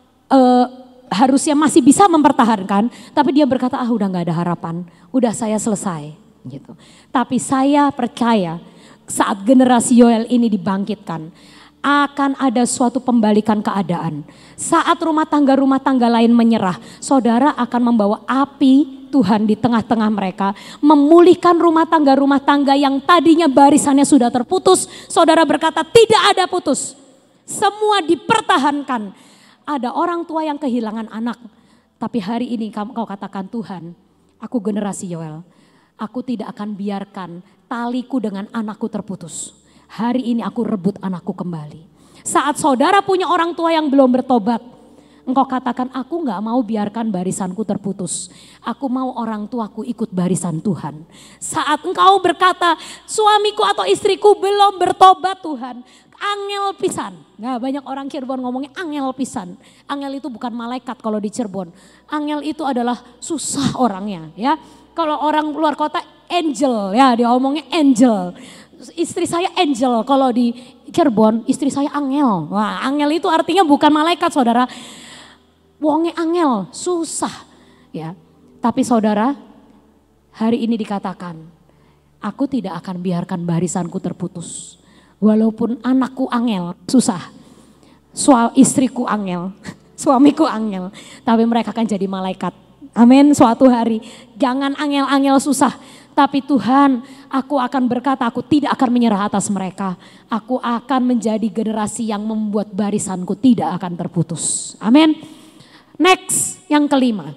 [SPEAKER 2] harusnya masih bisa mempertahankan, tapi dia berkata, udah gak ada harapan, udah saya selesai. Gitu. Tapi saya percaya saat generasi Yoel ini dibangkitkan, akan ada suatu pembalikan keadaan. Saat rumah tangga lain menyerah, saudara akan membawa api Tuhan di tengah-tengah mereka, memulihkan rumah tangga yang tadinya barisannya sudah terputus. Saudara berkata tidak ada putus, semua dipertahankan. Ada orang tua yang kehilangan anak, tapi hari ini kau katakan, Tuhan, aku generasi Yoel, aku tidak akan biarkan taliku dengan anakku terputus. Hari ini aku rebut anakku kembali. Saat saudara punya orang tua yang belum bertobat, engkau katakan, aku gak mau biarkan barisanku terputus. Aku mau orang tuaku ikut barisan Tuhan. Saat engkau berkata, suamiku atau istriku belum bertobat Tuhan, angel pisan. Nah, banyak orang Cirebon ngomongnya angel pisan. Angel itu bukan malaikat kalau di Cirebon. Angel itu adalah susah orangnya, ya. Kalau orang luar kota angel, ya dia ngomongnya angel. Istri saya angel, kalau di Cirebon istri saya angel. Wah, angel itu artinya bukan malaikat, saudara. Wonge angel, susah, ya. Tapi saudara, hari ini dikatakan, aku tidak akan biarkan barisanku terputus. Walaupun anakku angel, susah. Istriku angel, suamiku angel, tapi mereka akan jadi malaikat. Amin, suatu hari. Jangan angel-angel susah. Tapi Tuhan, aku akan berkata, aku tidak akan menyerah atas mereka. Aku akan menjadi generasi yang membuat barisanku tidak akan terputus. Amin. Next, yang kelima.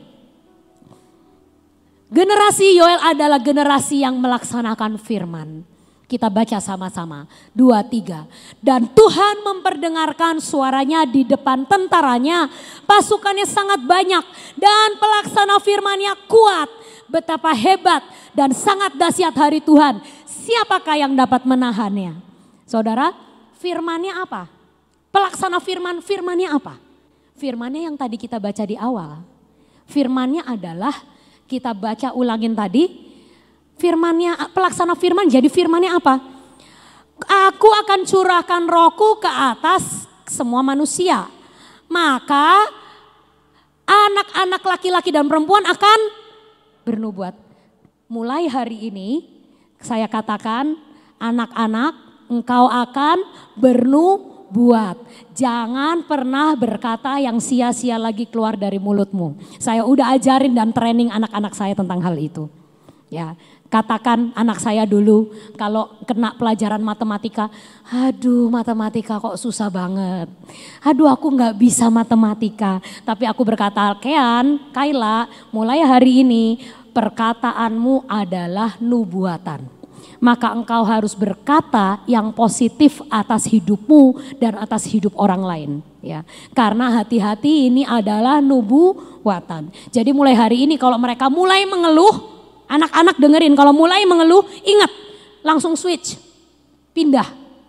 [SPEAKER 2] Generasi Yoel adalah generasi yang melaksanakan firman. Kita baca sama-sama, 2, 3. Dan Tuhan memperdengarkan suaranya di depan tentaranya, pasukannya sangat banyak dan pelaksana firman-Nya kuat. Betapa hebat dan sangat dahsyat hari Tuhan, siapakah yang dapat menahannya? Saudara, firman-Nya apa? Pelaksana firman-Nya apa? Firman-Nya yang tadi kita baca di awal. Firman-Nya adalah, kita baca ulangin tadi, firman-Nya, pelaksana firman, jadi firman-Nya apa? Aku akan curahkan rohku ke atas semua manusia. Maka anak-anak laki-laki dan perempuan akan bernubuat. Mulai hari ini saya katakan, anak-anak engkau akan bernubuat. Jangan pernah berkata yang sia-sia lagi keluar dari mulutmu. Saya udah ajarin dan training anak-anak saya tentang hal itu. Ya, katakan anak saya dulu kalau kena pelajaran matematika, aduh matematika kok susah banget. Aduh aku gak bisa matematika. Tapi aku berkata, Kaila, mulai hari ini perkataanmu adalah nubuatan. Maka engkau harus berkata yang positif atas hidupmu dan atas hidup orang lain. Ya, karena hati-hati ini adalah nubuatan. Jadi mulai hari ini kalau mereka mulai mengeluh, anak-anak dengerin, kalau mulai mengeluh, ingat, langsung switch, pindah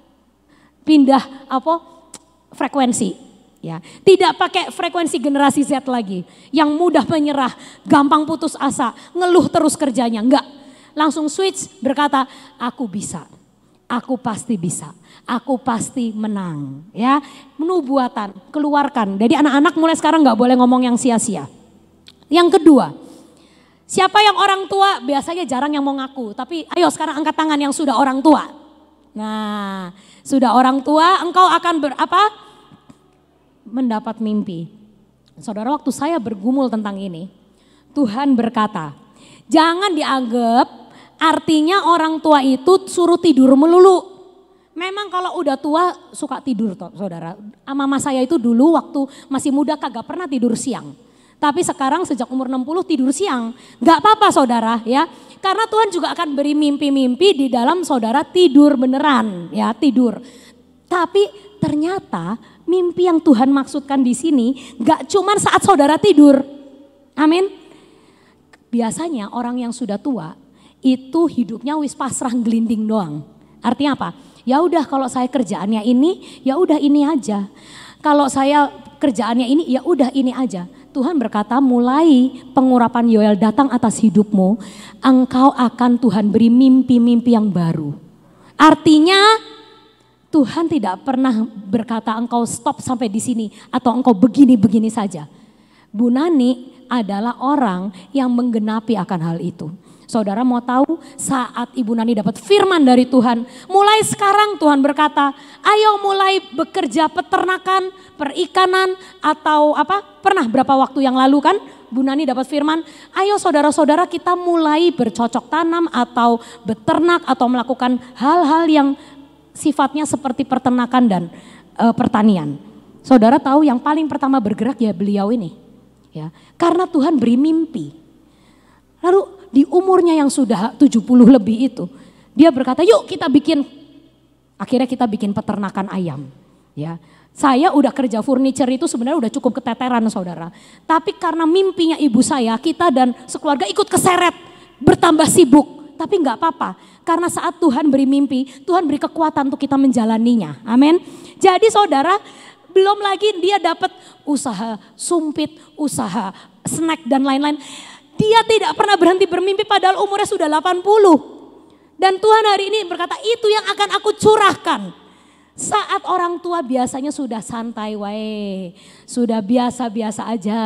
[SPEAKER 2] frekuensi, ya. Tidak pakai frekuensi generasi Z lagi, yang mudah menyerah, gampang putus asa, ngeluh terus kerjanya, enggak. Langsung switch, berkata, aku bisa, aku pasti bisa, aku pasti menang, ya. Nubuatan, keluarkan. Jadi anak-anak mulai sekarang nggak boleh ngomong yang sia-sia. Yang kedua, siapa yang orang tua? Biasanya jarang yang mau ngaku, tapi ayo sekarang angkat tangan yang sudah orang tua. Nah, sudah orang tua, engkau akan mendapat mimpi. Saudara, waktu saya bergumul tentang ini, Tuhan berkata, jangan dianggap artinya orang tua itu suruh tidur melulu. Memang kalau udah tua suka tidur, saudara. Mama saya itu dulu waktu masih muda kagak pernah tidur siang. Tapi sekarang sejak umur 60 tidur siang. Gak apa-apa saudara, ya. Karena Tuhan juga akan beri mimpi-mimpi di dalam saudara tidur beneran, ya, tidur. Tapi ternyata mimpi yang Tuhan maksudkan di sini gak cuman saat saudara tidur. Amin. Biasanya orang yang sudah tua itu hidupnya wis pasrah gelinding doang. Artinya apa? Ya udah kalau saya kerjaannya ini, ya udah ini aja. Kalau saya kerjaannya ini, ya udah ini aja. Tuhan berkata mulai pengurapan Yoel datang atas hidupmu, engkau akan Tuhan beri mimpi-mimpi yang baru. Artinya Tuhan tidak pernah berkata engkau stop sampai di sini atau engkau begini-begini saja. Bu Nani adalah orang yang menggenapi akan hal itu. Saudara mau tahu saat Ibu Nani dapat firman dari Tuhan, mulai sekarang Tuhan berkata, ayo mulai bekerja peternakan, perikanan atau apa? Pernah berapa waktu yang lalu kan Bu Nani dapat firman, ayo saudara-saudara kita mulai bercocok tanam atau beternak atau melakukan hal-hal yang sifatnya seperti peternakan dan pertanian. Saudara tahu yang paling pertama bergerak ya beliau ini. Ya, karena Tuhan beri mimpi. Lalu di umurnya yang sudah 70 lebih itu, dia berkata, "Yuk kita bikin." Akhirnya kita bikin peternakan ayam, ya. Saya udah kerja furniture itu sebenarnya udah cukup keteteran, Saudara. Tapi karena mimpinya ibu saya, kita dan sekeluarga ikut keseret, bertambah sibuk. Tapi enggak apa-apa, karena saat Tuhan beri mimpi, Tuhan beri kekuatan untuk kita menjalaninya. Amin. Jadi Saudara, belum lagi dia dapat usaha sumpit, usaha snack dan lain-lain. Dia tidak pernah berhenti bermimpi padahal umurnya sudah 80. Dan Tuhan hari ini berkata itu yang akan aku curahkan. Saat orang tua biasanya sudah santai wae, sudah biasa-biasa aja.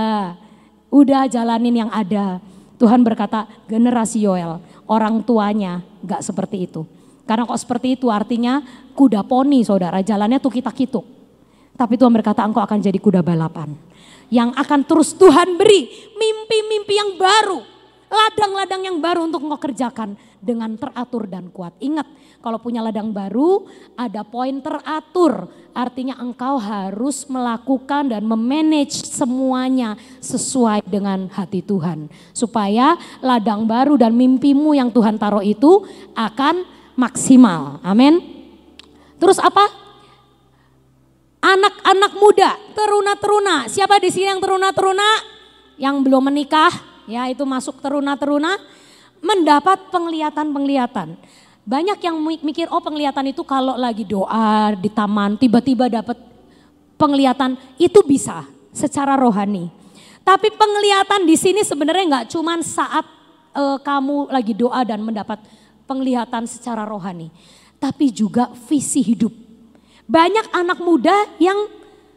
[SPEAKER 2] Udah jalanin yang ada. Tuhan berkata generasi Yoel, orang tuanya gak seperti itu. Karena kok seperti itu artinya kuda poni Saudara, jalannya tukitak-kituk. Tapi Tuhan berkata engkau akan jadi kuda balapan. Yang akan terus Tuhan beri mimpi-mimpi yang baru. Ladang-ladang yang baru untuk engkau kerjakan dengan teratur dan kuat. Ingat kalau punya ladang baru ada poin teratur. Artinya engkau harus melakukan dan memanage semuanya sesuai dengan hati Tuhan. Supaya ladang baru dan mimpimu yang Tuhan taruh itu akan maksimal. Amin. Terus apa? Anak-anak muda, teruna-teruna. Siapa di sini yang teruna-teruna? Yang belum menikah, ya itu masuk teruna-teruna. Mendapat penglihatan-penglihatan. Banyak yang mikir, oh penglihatan itu kalau lagi doa di taman, tiba-tiba dapat penglihatan. Itu bisa secara rohani. Tapi penglihatan di sini sebenarnya nggak cuma saat kamu lagi doa dan mendapat penglihatan secara rohani. Tapi juga visi hidup. Banyak anak muda yang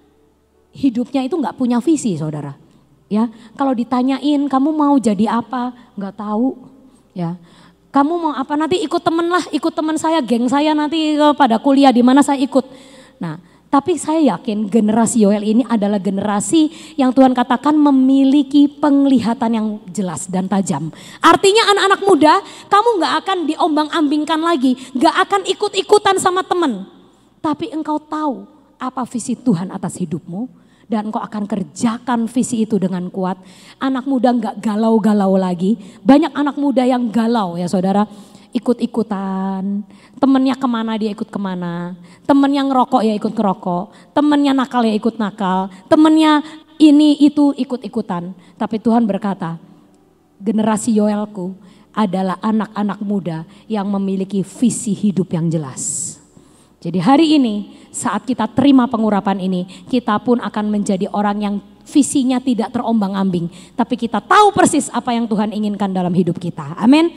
[SPEAKER 2] hidupnya itu nggak punya visi, Saudara. Ya, kalau ditanyain kamu mau jadi apa, nggak tahu. Ya, kamu mau apa nanti ikut temen lah, ikut teman saya, geng saya nanti pada kuliah di mana saya ikut. Nah, tapi saya yakin generasi Yoel ini adalah generasi yang Tuhan katakan memiliki penglihatan yang jelas dan tajam. Artinya anak-anak muda, kamu nggak akan diombang-ambingkan lagi, nggak akan ikut-ikutan sama temen. Tapi engkau tahu apa visi Tuhan atas hidupmu dan engkau akan kerjakan visi itu dengan kuat. Anak muda enggak galau-galau lagi. Banyak anak muda yang galau ya Saudara. Ikut-ikutan, temennya kemana dia ikut kemana. Temennya ngerokok ya ikut ngerokok. Temennya nakal ya ikut nakal. Temennya ini itu ikut-ikutan. Tapi Tuhan berkata generasi Yoelku adalah anak-anak muda yang memiliki visi hidup yang jelas. Jadi hari ini saat kita terima pengurapan ini, kita pun akan menjadi orang yang visinya tidak terombang-ambing. Tapi kita tahu persis apa yang Tuhan inginkan dalam hidup kita. Amin.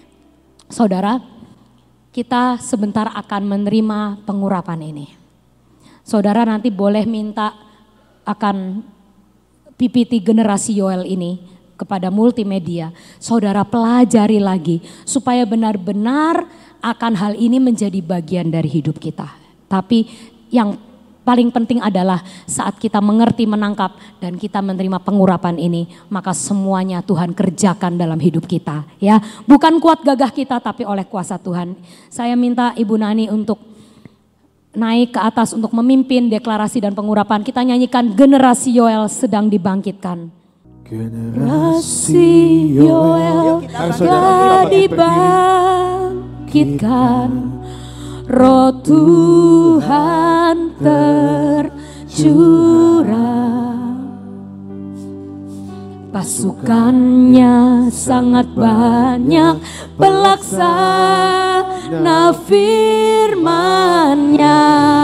[SPEAKER 2] Saudara, kita sebentar akan menerima pengurapan ini. Saudara nanti boleh minta akan PPT generasi Yoel ini kepada multimedia. Saudara pelajari lagi supaya benar-benar akan hal ini menjadi bagian dari hidup kita. Tapi yang paling penting adalah saat kita mengerti, menangkap dan kita menerima pengurapan ini, maka semuanya Tuhan kerjakan dalam hidup kita. Ya, bukan kuat gagah kita tapi oleh kuasa Tuhan. Saya minta Ibu Nani untuk naik ke atas untuk memimpin deklarasi dan pengurapan. Kita nyanyikan generasi Yoel sedang dibangkitkan. Generasi Yoel telah dibangkitkan, Roh Tuhan tercurah, pasukannya sangat banyak, pelaksana firman-Nya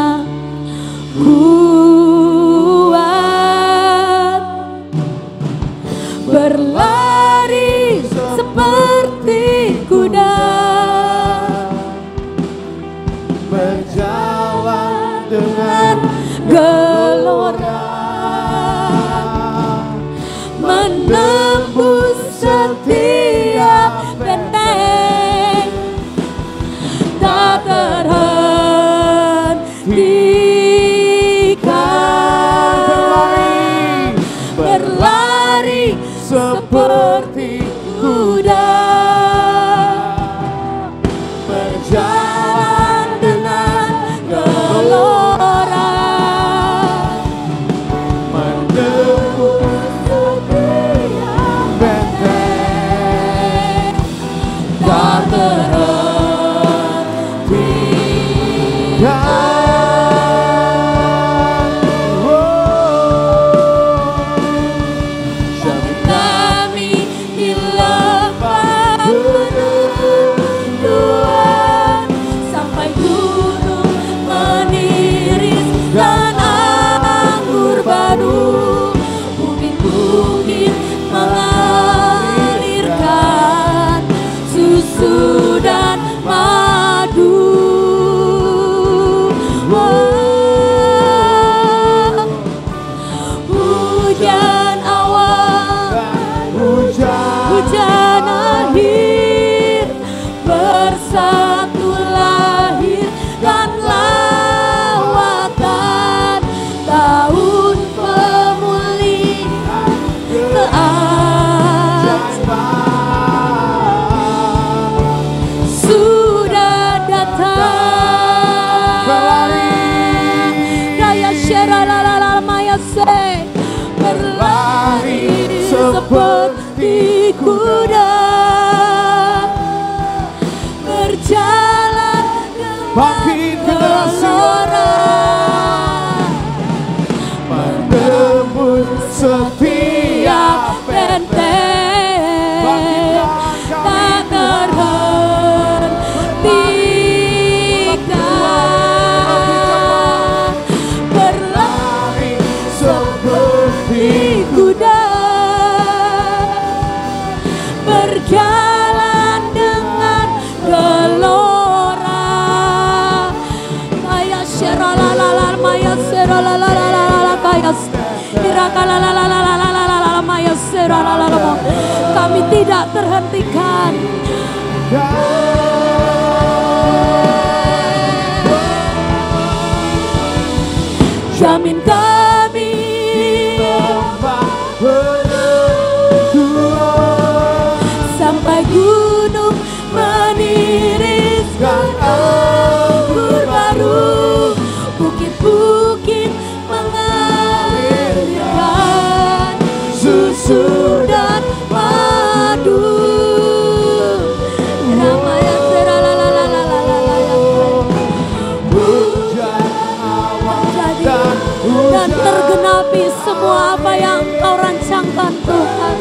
[SPEAKER 2] kuat, berlari seperti kuda,
[SPEAKER 1] berjalan dengan
[SPEAKER 2] gelora, menembus setiap benteng, tak terhentikan, berlari seperti kuda, berjalan dengan gelora, menembus setiap benteng, tak terhentikan. Kami dilepas penentuan, sampai gunung meniriskan anggur baru, bukit-bukit mengalirkan susu dan madu. Hujan awan, hujan akhir, bersatu lahir dan lawatan, tahun pemulihan keajaiban sudah datang. Daya syaralalala maya se, berlari seperti kuda, berjalan
[SPEAKER 1] Bangkit
[SPEAKER 2] dengan
[SPEAKER 1] generasi
[SPEAKER 2] gelora,
[SPEAKER 1] menembus
[SPEAKER 2] setiap benteng, tak terhentikan, berlari seperti kuda, berjalan dengan gelora. Maya syaralalalala, maya syaralalalala, kaya irakalalalala, maya syaralalala. Kami tidak terhentikan. Jamin kami sampai gunung meniriskan anggur baru, bukit-bukit mengalirkan susu dan madu. Ramaya dan tergenapi semua apa yang Kau rancangkan, Tuhan.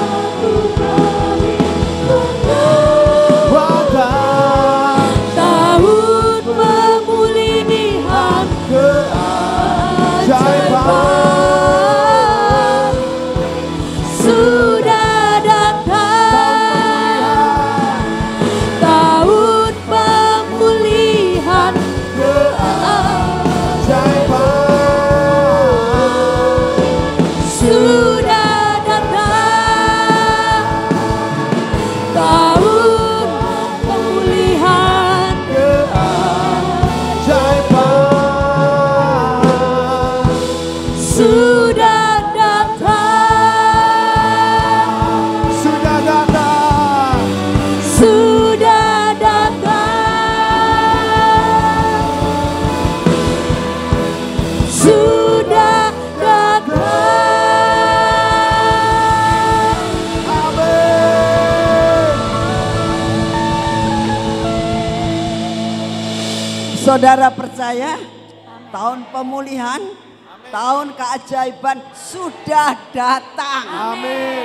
[SPEAKER 2] Tahun pemulihan keajaiban sudah datang. Tahun pemulihan keajaiban sudah datang. Tahun pemulihan keajaiban sudah datang.
[SPEAKER 3] saudara percaya tahun pemulihan, tahun keajaiban sudah datang.
[SPEAKER 1] Amin.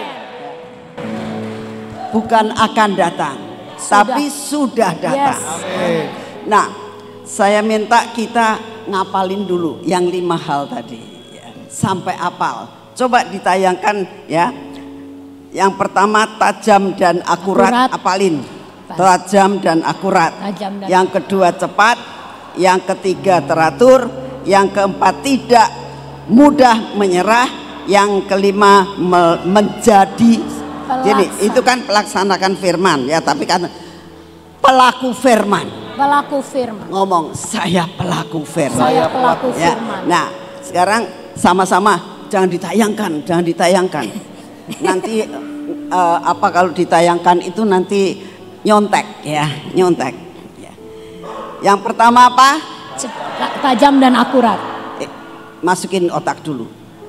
[SPEAKER 3] Bukan akan datang, tapi sudah datang.
[SPEAKER 2] Yes.
[SPEAKER 1] Amin.
[SPEAKER 3] Nah, saya minta kita ngapalin dulu yang 5 hal tadi ya, sampai apal. Coba ditayangkan ya. Yang pertama tajam dan akurat, apalin. Tajam dan akurat.
[SPEAKER 2] Tajam dan
[SPEAKER 3] yang kedua cepat, yang ketiga teratur, yang keempat tidak mudah menyerah, yang kelima menjadi. Jadi itu kan pelaksanakan firman ya, tapi kan pelaku firman.
[SPEAKER 2] Pelaku firman.
[SPEAKER 3] Ngomong saya pelaku firman.
[SPEAKER 2] Saya pelaku
[SPEAKER 3] Ya.
[SPEAKER 2] firman.
[SPEAKER 3] Nah, sekarang sama-sama jangan ditayangkan. Nanti apa kalau ditayangkan itu nanti nyontek ya, nyontek. Ya. Yang pertama apa?
[SPEAKER 2] Tajam dan akurat.
[SPEAKER 3] Masukin otak dulu.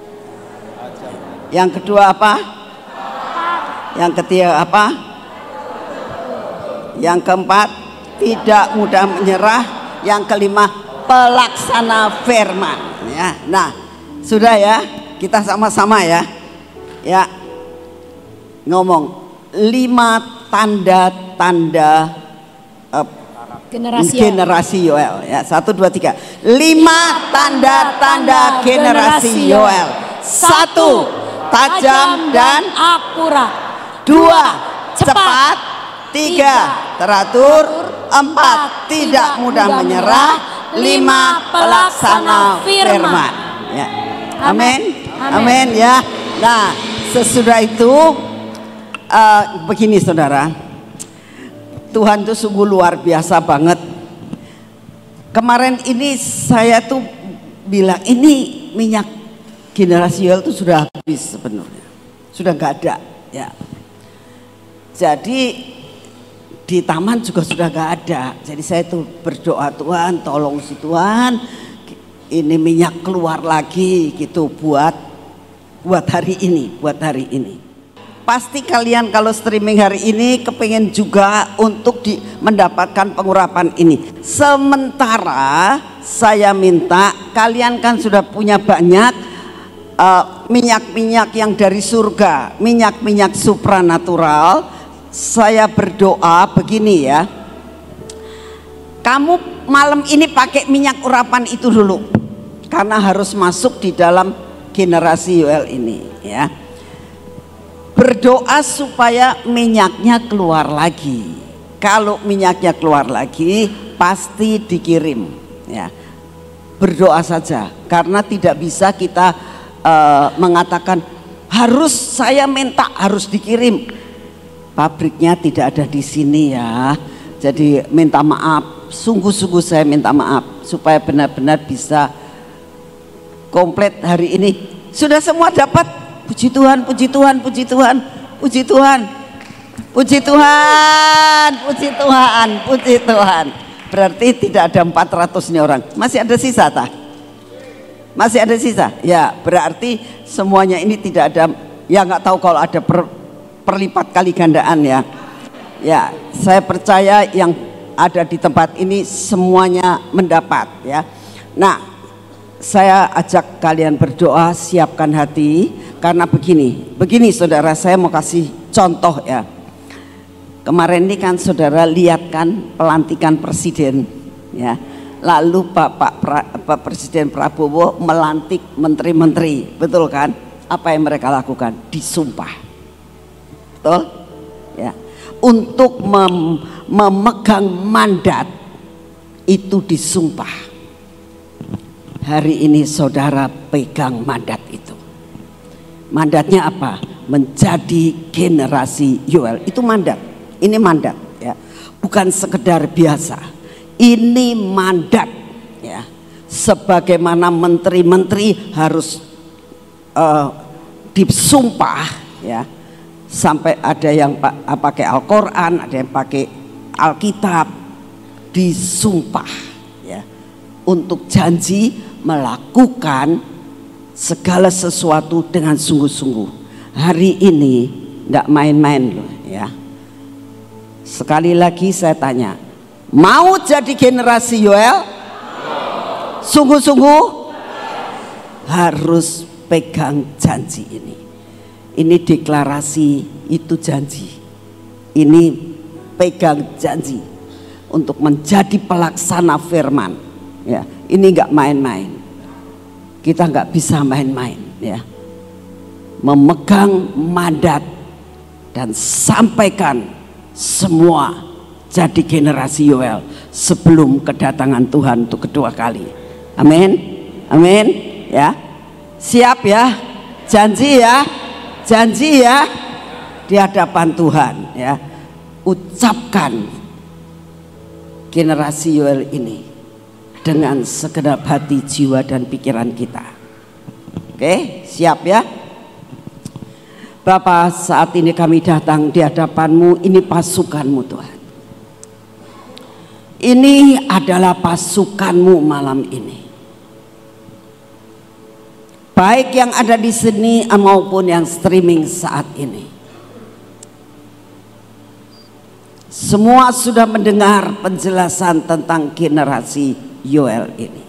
[SPEAKER 3] Yang kedua apa? Yang ketiga apa? Yang keempat tidak mudah menyerah. Yang kelima pelaksana firman. Ya, nah sudah ya, kita sama-sama ya. Ya, ngomong 5 tanda-tanda generasi Yoel. Ya, 1, 2, 3. 5 tanda-tanda generasi Yoel. 1. Tajam dan
[SPEAKER 2] akurat.
[SPEAKER 3] 2. Cepat. 3. Teratur. 4. Tidak mudah menyerah. 5. Pelaksana firman. Ya. Amin. Amin ya. Nah, sesudah itu begini saudara. Tuhan itu sungguh luar biasa banget. Kemarin ini saya tuh bilang ini minyak generasi Yoel itu sudah habis sebenarnya. Sudah nggak ada ya. Jadi di taman juga sudah gak ada. Jadi saya tuh berdoa, Tuhan tolong si Tuhan ini minyak keluar lagi gitu buat hari ini. Pasti kalian kalau streaming hari ini kepengen juga untuk mendapatkan pengurapan ini. Sementara saya minta kalian kan sudah punya banyak minyak-minyak yang dari surga, minyak-minyak supranatural. Saya berdoa begini ya, kamu malam ini pakai minyak urapan itu dulu karena harus masuk di dalam generasi Yoel ini ya. Berdoa supaya minyaknya keluar lagi. Kalau minyaknya keluar lagi pasti dikirim ya. Berdoa saja karena tidak bisa kita mengatakan harus saya minta harus dikirim. Pabriknya tidak ada di sini ya. Jadi minta maaf, sungguh-sungguh saya minta maaf supaya benar-benar bisa komplit hari ini. Sudah semua dapat? Puji Tuhan, puji Tuhan, puji Tuhan, puji Tuhan. Puji Tuhan, puji Tuhan, puji Tuhan. Berarti tidak ada 400 nih orang. Masih ada sisa tak? Masih ada sisa? Ya, berarti semuanya ini tidak ada. Ya nggak tahu kalau ada perlipat kali gandaan ya. Ya, saya percaya yang ada di tempat ini semuanya mendapat ya. Nah, saya ajak kalian berdoa, siapkan hati karena begini saudara, saya mau kasih contoh ya. Kemarin ini kan saudara lihat kan pelantikan presiden ya. Lalu Bapak Presiden Prabowo melantik menteri-menteri, betul kan? Apa yang mereka lakukan? Disumpah. Betul? Ya. Untuk memegang mandat itu disumpah. Hari ini saudara pegang mandat itu. Mandatnya apa? Menjadi generasi Yoel. Itu mandat. Ini mandat ya. Bukan sekedar biasa. Ini mandat ya. Sebagaimana menteri-menteri harus disumpah ya. Sampai ada yang pakai Al-Quran, ada yang pakai Alkitab, disumpah ya, untuk janji melakukan segala sesuatu dengan sungguh-sungguh. Hari ini nggak main-main loh ya. Sekali lagi saya tanya, mau jadi generasi Yoel? Sungguh-sungguh harus pegang janji ini. Ini deklarasi, itu janji. Ini pegang janji untuk menjadi pelaksana firman. Ya, ini nggak main-main. Kita nggak bisa main-main. Ya, memegang mandat dan sampaikan semua jadi generasi Yoel sebelum kedatangan Tuhan untuk kedua kali. Amin, amin. Ya, siap ya, janji ya. Janji ya di hadapan Tuhan ya. Ucapkan generasi Yoel ini dengan segenap hati, jiwa dan pikiran kita. Oke, siap ya. Bapa, saat ini kami datang di hadapan-Mu, ini pasukan-Mu Tuhan. Ini adalah pasukan-Mu malam ini. Baik yang ada di sini maupun yang streaming saat ini. Semua sudah mendengar penjelasan tentang generasi Yoel ini.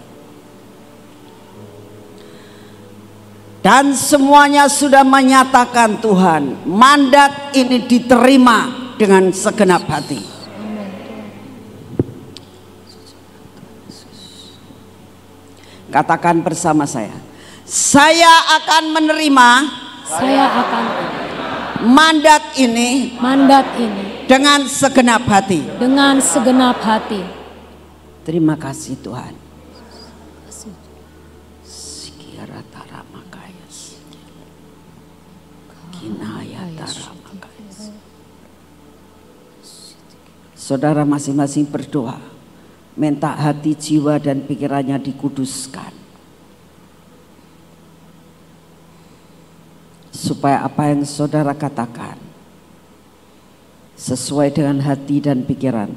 [SPEAKER 3] Dan semuanya sudah menyatakan Tuhan, mandat ini diterima dengan segenap hati. Katakan bersama saya. Saya akan menerima mandat ini dengan segenap hati. Terima kasih Tuhan. Saudara masing-masing berdoa, minta hati, jiwa dan pikirannya dikuduskan. Supaya apa yang saudara katakan sesuai dengan hati dan pikiran.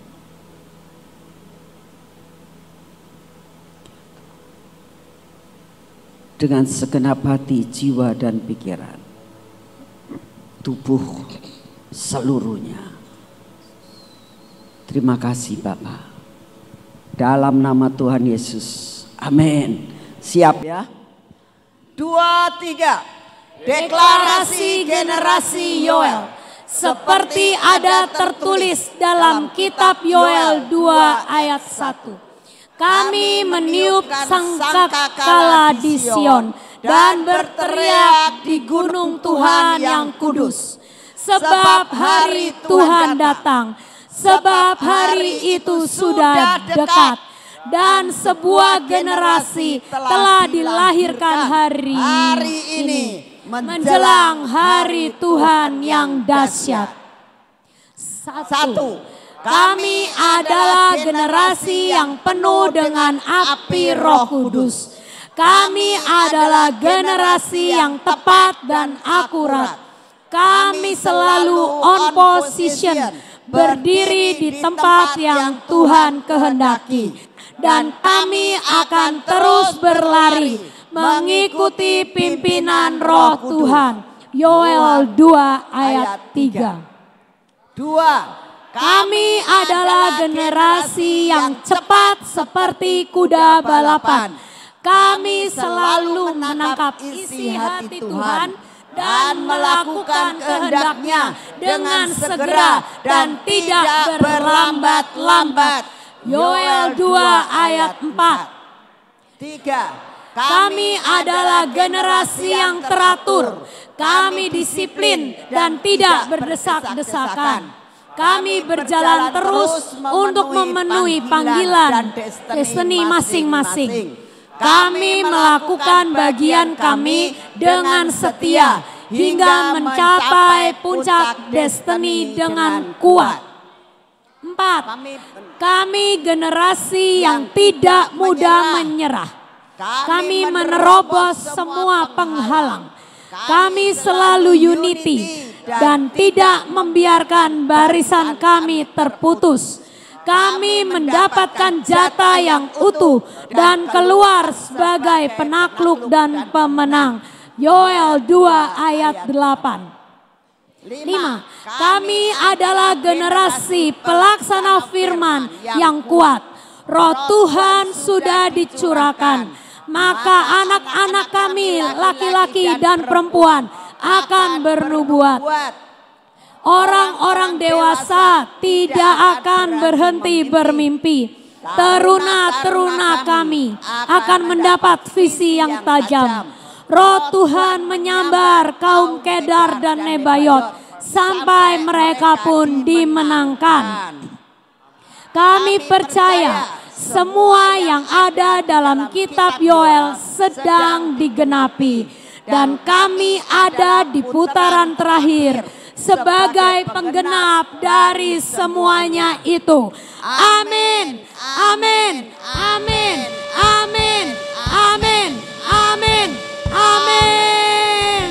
[SPEAKER 3] Dengan segenap hati, jiwa dan pikiran. Tubuh seluruhnya. Terima kasih Bapa. Dalam nama Tuhan Yesus. Amin. Siap ya? 2, 3.
[SPEAKER 2] Deklarasi generasi Yoel seperti ada tertulis dalam kitab Yoel 2 ayat 1. Kami meniup sangkakala di Sion dan berteriak di gunung Tuhan yang kudus. Sebab hari Tuhan datang, sebab hari itu sudah dekat. Dan sebuah generasi telah dilahirkan hari ini. Menjelang hari Tuhan yang dahsyat. 1. Kami adalah generasi yang penuh dengan api Roh Kudus. Kami adalah generasi yang tepat dan akurat. Kami selalu on position, berdiri di tempat yang Tuhan kehendaki. Dan kami akan terus berlari mengikuti pimpinan Roh Tuhan. Yoel 2 ayat 3.
[SPEAKER 3] 2.
[SPEAKER 2] Kami adalah generasi yang cepat seperti kuda balapan. Kami selalu menangkap isi hati Tuhan dan melakukan kehendak-Nya dengan segera dan tidak berlambat-lambat. Yoel 2 ayat 4.
[SPEAKER 3] 3.
[SPEAKER 2] Kami adalah generasi yang teratur. Kami disiplin dan tidak berdesak-desakan. Kami berjalan terus untuk memenuhi panggilan destiny masing-masing. Kami melakukan bagian kami dengan setia hingga mencapai puncak destiny dengan kuat. 4. Kami generasi yang tidak mudah menyerah. Kami menerobos semua penghalang. Kami selalu unity dan tidak membiarkan barisan kami terputus. Kami mendapatkan jatah yang utuh dan keluar sebagai penakluk dan pemenang. Yoel 2 ayat 8. 5. Kami adalah generasi pelaksana firman yang kuat. Roh Tuhan sudah dicurahkan, maka anak-anak kami laki-laki dan perempuan akan bernubuat. Orang-orang dewasa tidak akan berhenti bermimpi. Teruna-teruna kami akan mendapat visi yang tajam. Roh Tuhan menyambar kaum Kedar dan Nebayot sampai mereka pun dimenangkan. Kami percaya semua yang ada dalam kitab Yoel sedang digenapi, dan kami ada di putaran terakhir sebagai penggenap dari semuanya itu. Amin, amin, amin, amin, amin, amin, amin.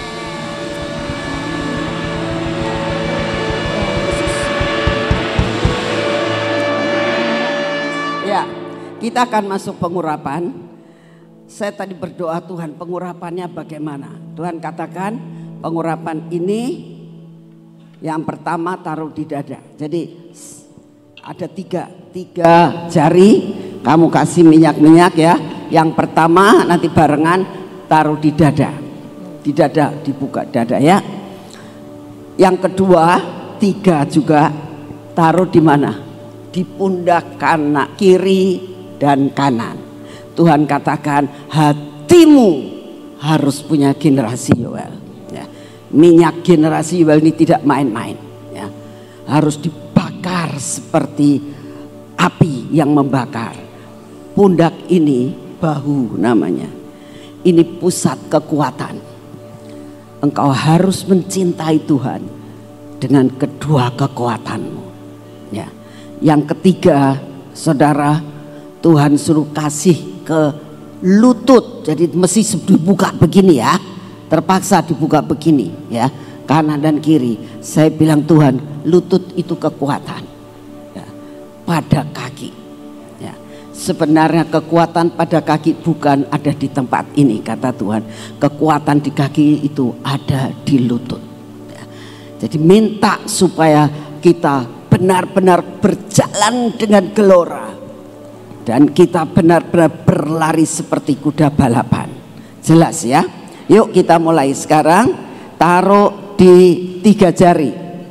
[SPEAKER 3] Ya, kita akan masuk pengurapan. Saya tadi berdoa, Tuhan, pengurapannya bagaimana? Tuhan katakan pengurapan ini yang pertama taruh di dada. Jadi ada tiga jari kamu kasih minyak ya. Yang pertama nanti barengan taruh di dada. Di dada, dibuka dada ya. Yang kedua 3 juga taruh di mana? Di pundak kanan, kiri dan kanan. Tuhan katakan hatimu harus punya generasi Yoel. Ya. Minyak generasi Yoel ini tidak main-main. Ya. Harus dibakar seperti api yang membakar. Pundak ini bahu namanya. Ini pusat kekuatan. Engkau harus mencintai Tuhan dengan kedua kekuatanmu. Ya. Yang ketiga, saudara, Tuhan suruh kasih ke lutut. Jadi mesti dibuka begini ya. Terpaksa dibuka begini ya. Kanan dan kiri. Saya bilang Tuhan, lutut itu kekuatan. Ya. Pada kaki. Ya. Sebenarnya kekuatan pada kaki bukan ada di tempat ini, kata Tuhan. Kekuatan di kaki itu ada di lutut. Ya. Jadi minta supaya kita benar-benar berjalan dengan gelora, dan kita benar-benar berlari seperti kuda balapan. Jelas ya? Yuk kita mulai sekarang. Taruh di 3 jari.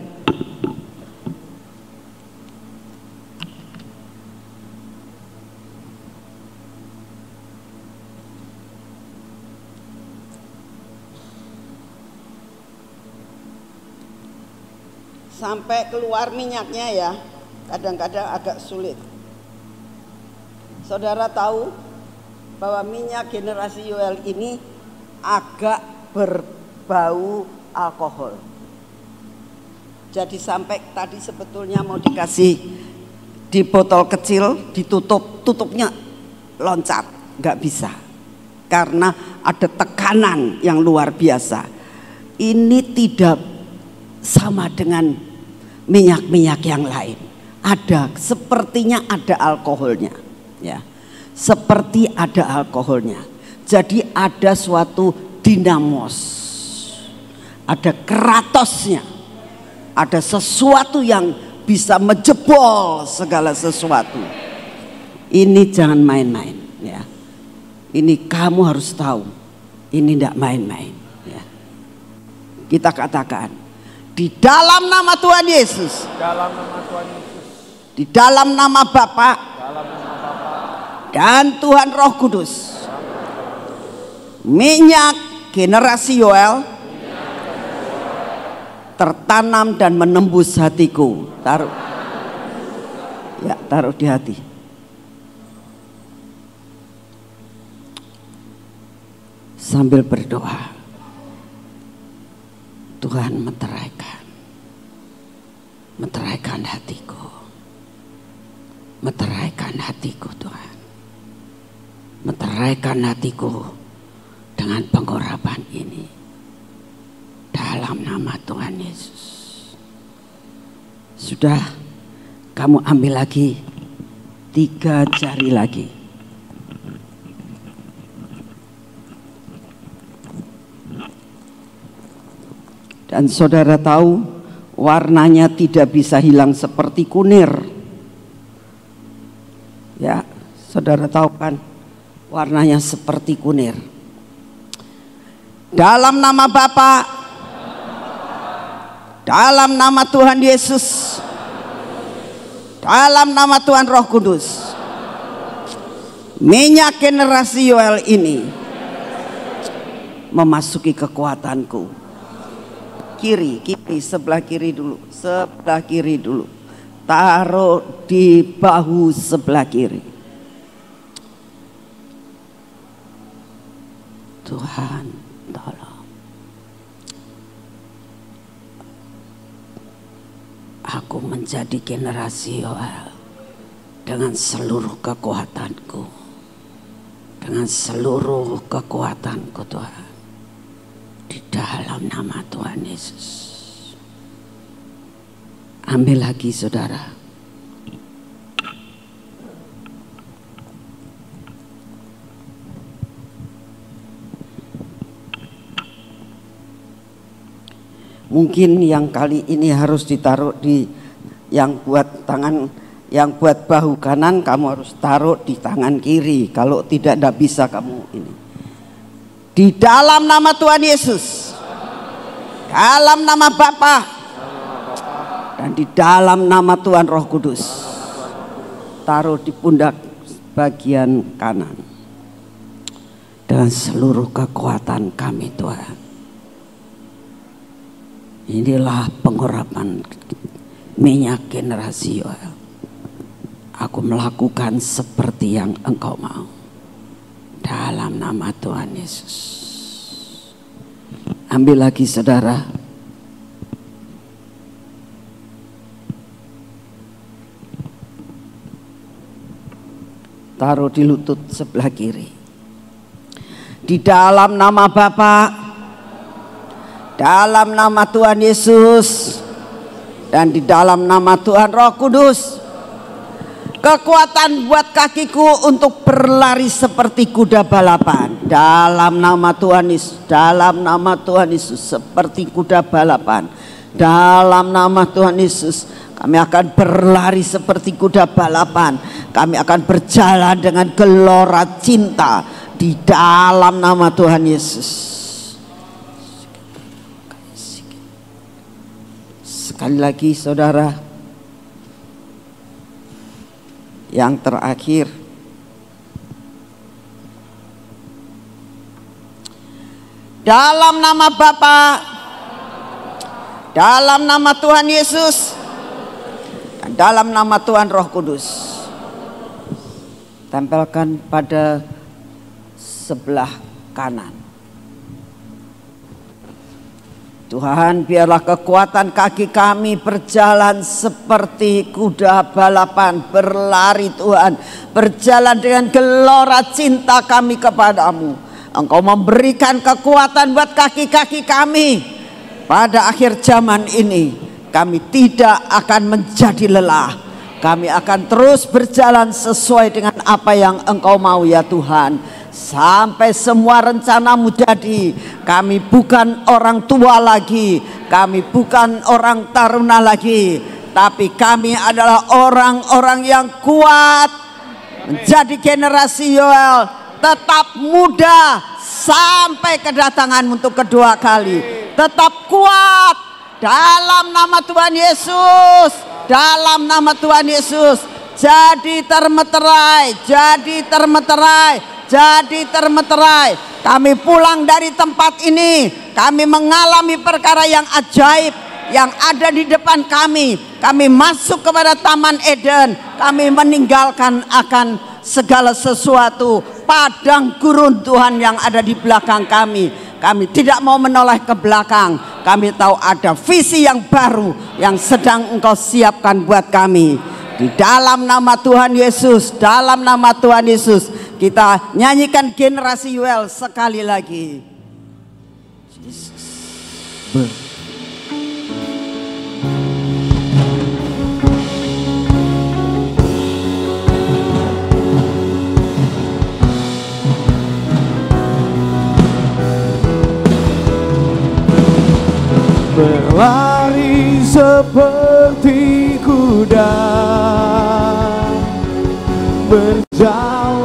[SPEAKER 3] Sampai keluar minyaknya ya, kadang-kadang agak sulit. Saudara tahu bahwa minyak generasi Yoel ini agak berbau alkohol. Jadi sampai tadi sebetulnya mau dikasih di botol kecil, tutupnya loncat, nggak bisa. Karena ada tekanan yang luar biasa. Ini tidak sama dengan minyak-minyak yang lain. Ada, sepertinya ada alkoholnya, ya. Seperti ada alkoholnya. Jadi ada suatu dinamos, ada keratosnya, ada sesuatu yang bisa menjebol segala sesuatu. Ini jangan main-main, ya. Ini kamu harus tahu, ini tidak main-main, ya. Kita katakan, di dalam nama Tuhan Yesus, di dalam nama Bapa dan Tuhan Roh Kudus, minyak generasi Yoel tertanam dan menembus hatiku. Taruh, ya, taruh di hati. Sambil berdoa, Tuhan meteraikan hatiku, meteraikan hatiku Tuhan, meteraikan hatiku dengan pengurapan ini dalam nama Tuhan Yesus. Sudah, kamu ambil lagi 3 jari lagi. Dan saudara tahu warnanya tidak bisa hilang seperti kunir. Saudara tahu kan, warnanya seperti kunir. Dalam nama Bapa, dalam nama Tuhan Yesus, dalam nama Tuhan Roh Kudus, minyak generasi Yoel ini memasuki kekuatanku. Kiri, sebelah kiri dulu, sebelah kiri dulu. Taruh di bahu sebelah kiri. Tuhan, tolong. Aku menjadi generasi Yoel dengan seluruh kekuatanku. Dengan seluruh kekuatanku Tuhan. Di dalam nama Tuhan Yesus. Ambil lagi saudara. Mungkin yang kali ini harus ditaruh di yang buat tangan, yang buat bahu kanan kamu harus taruh di tangan kiri. Kalau tidak bisa kamu ini. Di dalam nama Tuhan Yesus, dalam nama Bapa, dan di dalam nama Tuhan Roh Kudus, taruh di pundak bagian kanan. Dengan seluruh kekuatan kami Tuhan. Inilah pengurapan minyak generasi Yoel. Aku melakukan seperti yang Engkau mau. Dalam nama Tuhan Yesus. Ambil lagi saudara. Taruh di lutut sebelah kiri. Di dalam nama Bapa, dalam nama Tuhan Yesus, dan di dalam nama Tuhan Roh Kudus, kekuatan buat kakiku untuk berlari seperti kuda balapan. Dalam nama Tuhan Yesus, dalam nama Tuhan Yesus, seperti kuda balapan. Dalam nama Tuhan Yesus, kami akan berlari seperti kuda balapan. Kami akan berjalan dengan gelora cinta di dalam nama Tuhan Yesus. Sekali lagi saudara, yang terakhir, dalam nama Bapa, dalam nama Tuhan Yesus, dan dalam nama Tuhan Roh Kudus, tempelkan pada sebelah kanan. Tuhan, biarlah kekuatan kaki kami berjalan seperti kuda balapan, berlari Tuhan, berjalan dengan gelora cinta kami kepadamu. Engkau memberikan kekuatan buat kaki-kaki kami. Pada akhir zaman ini kami tidak akan menjadi lelah. Kami akan terus berjalan sesuai dengan apa yang Engkau mau ya Tuhan. Sampai semua rencanamu jadi. Kami bukan orang tua lagi, kami bukan orang taruna lagi, tapi kami adalah orang-orang yang kuat. Menjadi generasi Yoel, tetap muda sampai kedatangan untuk kedua kali. Tetap kuat dalam nama Tuhan Yesus, dalam nama Tuhan Yesus. Jadi termeterai, jadi termeterai, jadi termeterai. Kami pulang dari tempat ini, kami mengalami perkara yang ajaib yang ada di depan kami. Kami masuk kepada Taman Eden, kami meninggalkan akan segala sesuatu padang gurun Tuhan yang ada di belakang kami. Kami tidak mau menoleh ke belakang. Kami tahu ada visi yang baru yang sedang Engkau siapkan buat kami. Di dalam nama Tuhan Yesus, dalam nama Tuhan Yesus, kita nyanyikan generasi Yoel sekali lagi. Yesus.
[SPEAKER 1] Berlari seperti kuda, berjalan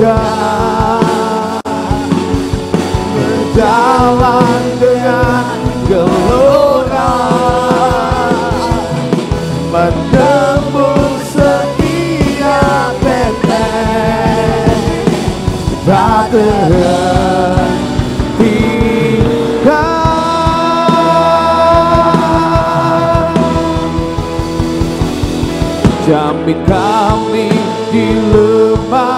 [SPEAKER 1] sudah berjalan dengan gelora, menembus setiap benteng, tak terhentikan. Jamin kami di lembah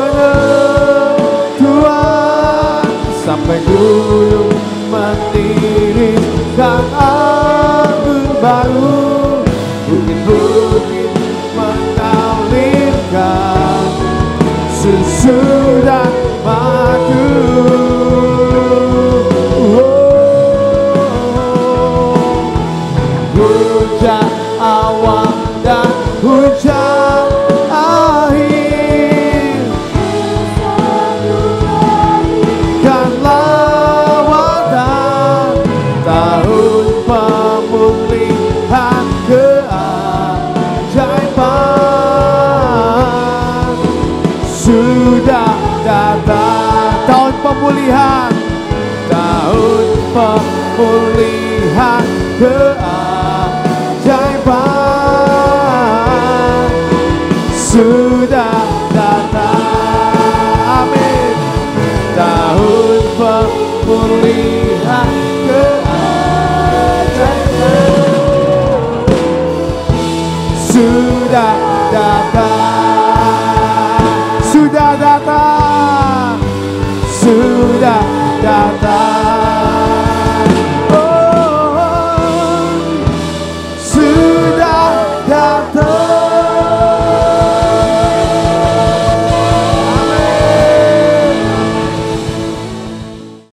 [SPEAKER 1] penentuan, sampai gunung mengirimkan angin baru, bukit-bukit mengalirkan susu dan madu. Hujan awal dan hujan akhir, kan lawatan tahun pemulihan keajaiban sudah datang. Tahun pemulihan, tahun pemulihan keajaiban sudah datang. Amin. Tahun pemulihan keajaiban sudah datang.